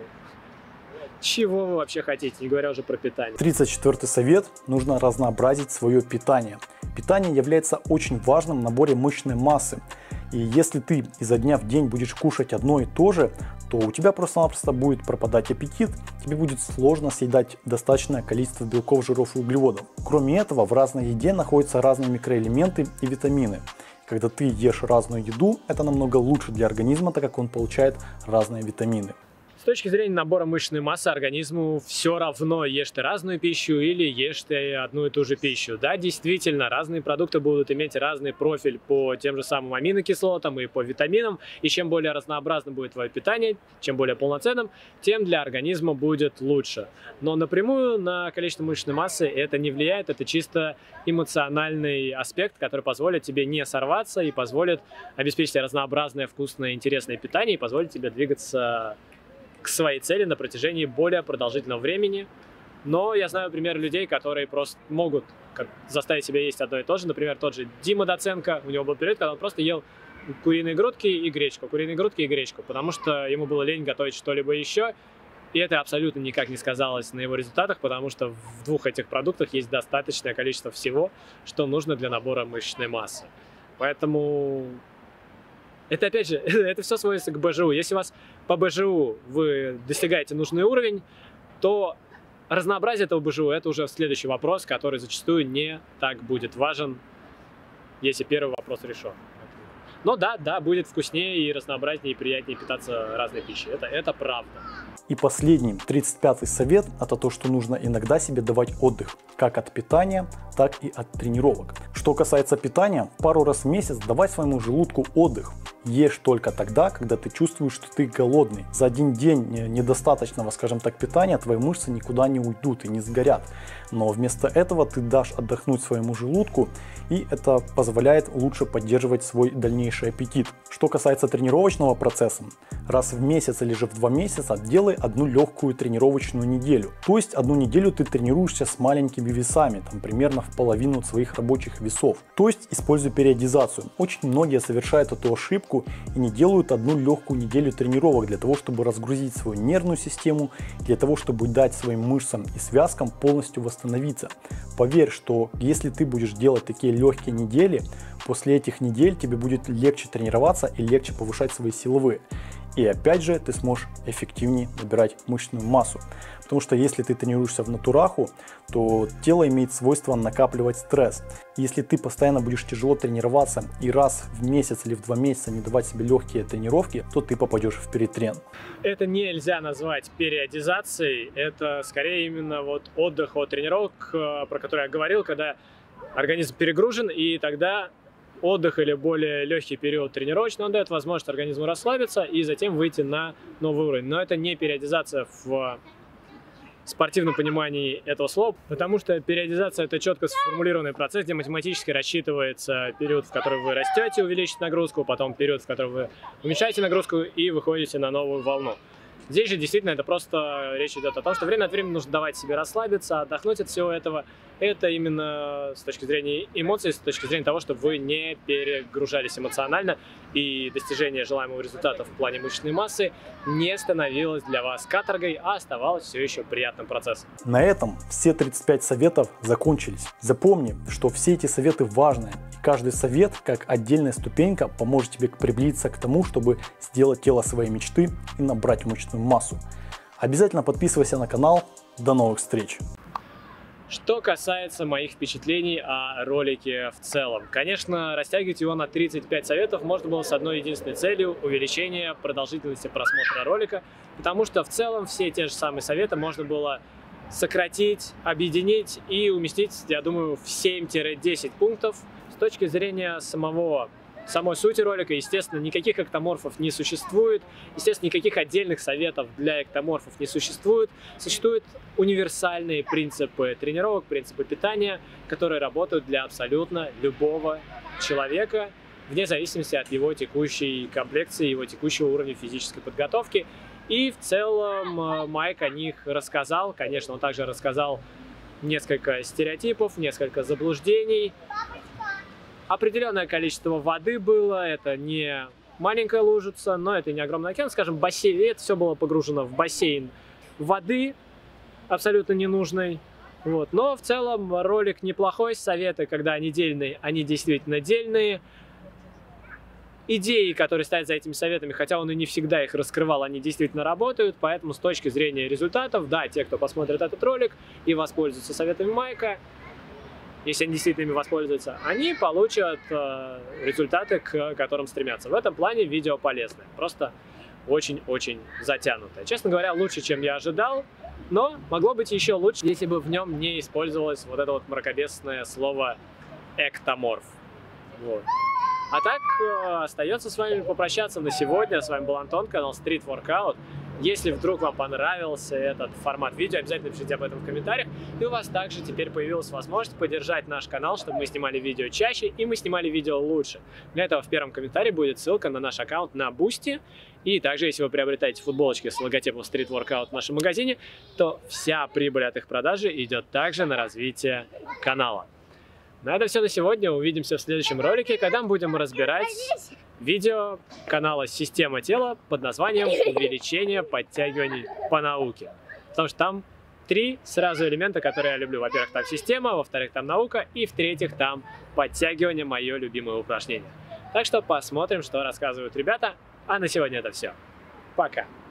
Чего вы вообще хотите, не говоря уже про питание. 34-й совет. Нужно разнообразить свое питание. Питание является очень важным в наборе мышечной массы. И если ты изо дня в день будешь кушать одно и то же, то у тебя просто-напросто будет пропадать аппетит, тебе будет сложно съедать достаточное количество белков, жиров и углеводов. Кроме этого, в разной еде находятся разные микроэлементы и витамины. Когда ты ешь разную еду, это намного лучше для организма, так как он получает разные витамины. С точки зрения набора мышечной массы организму все равно, ешь ты разную пищу или ешь ты одну и ту же пищу. Да, действительно, разные продукты будут иметь разный профиль по тем же самым аминокислотам и по витаминам. И чем более разнообразным будет твое питание, чем более полноценным, тем для организма будет лучше. Но напрямую на количество мышечной массы это не влияет, это чисто эмоциональный аспект, который позволит тебе не сорваться и позволит обеспечить тебе разнообразное, вкусное, интересное питание и позволит тебе двигаться к своей цели на протяжении более продолжительного времени. Но я знаю примеры людей, которые просто могут заставить себя есть одно и то же. Например, тот же Дима Доценко, у него был период, когда он просто ел куриные грудки и гречку, потому что ему было лень готовить что-либо еще. И это абсолютно никак не сказалось на его результатах, потому что в двух этих продуктах есть достаточное количество всего, что нужно для набора мышечной массы. Поэтому... Это, опять же, это все сводится к БЖУ. Если у вас по БЖУ вы достигаете нужный уровень, то разнообразие этого БЖУ – это уже следующий вопрос, который зачастую не так будет важен, если первый вопрос решен. Но да, будет вкуснее и разнообразнее, и приятнее питаться разной пищей. Это правда. И последний, 35-й совет – это то, что нужно иногда себе давать отдых, как от питания, так и от тренировок. Что касается питания, пару раз в месяц давай своему желудку отдых. Ешь только тогда, когда ты чувствуешь, что ты голодный. За один день недостаточного, скажем так, питания твои мышцы никуда не уйдут и не сгорят. Но вместо этого ты дашь отдохнуть своему желудку, и это позволяет лучше поддерживать свой дальнейший аппетит. Что касается тренировочного процесса, раз в месяц или же в 2 месяца делай одну легкую тренировочную неделю. То есть одну неделю ты тренируешься с маленькими весами, там примерно в половину своих рабочих весов. То есть используй периодизацию. Очень многие совершают эту ошибку и не делают одну легкую неделю тренировок для того, чтобы разгрузить свою нервную систему, для того, чтобы дать своим мышцам и связкам полностью восстановиться. Поверь, что если ты будешь делать такие легкие недели, После этих недель тебе будет легче тренироваться и легче повышать свои силовые. И опять же ты сможешь эффективнее набирать мышечную массу. Потому что если ты тренируешься в натураху, то тело имеет свойство накапливать стресс. Если ты постоянно будешь тяжело тренироваться и раз в месяц или в 2 месяца не давать себе легкие тренировки, то ты попадешь в перетрен. Это нельзя назвать периодизацией, это скорее именно вот отдых от тренировок, про который я говорил, когда организм перегружен, и тогда отдых или более легкий период тренировочный, он дает возможность организму расслабиться и затем выйти на новый уровень. Но это не периодизация в спортивном понимании этого слова, потому что периодизация — это четко сформулированный процесс, где математически рассчитывается период, в который вы растете, увеличите нагрузку, потом период, в который вы уменьшаете нагрузку и выходите на новую волну. Здесь же действительно это просто речь идет о том, что время от времени нужно давать себе расслабиться, отдохнуть от всего этого. Это именно с точки зрения эмоций, с точки зрения того, чтобы вы не перегружались эмоционально и достижение желаемого результата в плане мышечной массы не становилось для вас каторгой, а оставалось все еще приятным процессом. На этом все 35 советов закончились. Запомни, что все эти советы важны. И каждый совет, как отдельная ступенька, поможет тебе приблизиться к тому, чтобы сделать тело своей мечты и набрать мышечную массу. Обязательно подписывайся на канал. До новых встреч! Что касается моих впечатлений о ролике в целом. Конечно, растягивать его на 35 советов можно было с одной единственной целью – увеличение продолжительности просмотра ролика, потому что в целом все те же самые советы можно было сократить, объединить и уместить, я думаю, в 7-10 пунктов. С точки зрения самой сути ролика, естественно, никаких эктоморфов не существует, естественно, никаких отдельных советов для эктоморфов не существует. Существуют универсальные принципы тренировок, принципы питания, которые работают для абсолютно любого человека, вне зависимости от его текущей комплекции, его текущего уровня физической подготовки. И в целом Майк о них рассказал. Конечно, он также рассказал несколько стереотипов, несколько заблуждений. Определенное количество воды было, это не маленькая лужица, но это не огромный океан, скажем, бассейн. И это все было погружено в бассейн воды, абсолютно ненужной. Вот. Но в целом ролик неплохой, советы, когда они дельные, они действительно дельные. Идеи, которые стоят за этими советами, хотя он и не всегда их раскрывал, они действительно работают, поэтому с точки зрения результатов, да, те, кто посмотрит этот ролик и воспользуются советами Майка, если они действительно ими воспользуются, они получат результаты, к которым стремятся. В этом плане видео полезное, просто очень-очень затянутое. Честно говоря, лучше, чем я ожидал, но могло быть еще лучше, если бы в нем не использовалось вот это вот мракобесное слово «эктоморф». Вот. А так, остается с вами попрощаться на сегодня. С вами был Антон, канал Street Workout. Если вдруг вам понравился этот формат видео, обязательно пишите об этом в комментариях. И у вас также теперь появилась возможность поддержать наш канал, чтобы мы снимали видео чаще и мы снимали видео лучше. Для этого в первом комментарии будет ссылка на наш аккаунт на Boosty. И также, если вы приобретаете футболочки с логотипом Street Workout в нашем магазине, то вся прибыль от их продажи идет также на развитие канала. На этом все на сегодня. Увидимся в следующем ролике, когда мы будем разбирать видео канала «Система тела» под названием «Увеличение подтягиваний по науке». Потому что там 3 сразу элемента, которые я люблю. Во-первых, там система, во-вторых, там наука, и в-третьих, там подтягивание, мое любимое упражнение. Так что посмотрим, что рассказывают ребята. А на сегодня это все. Пока!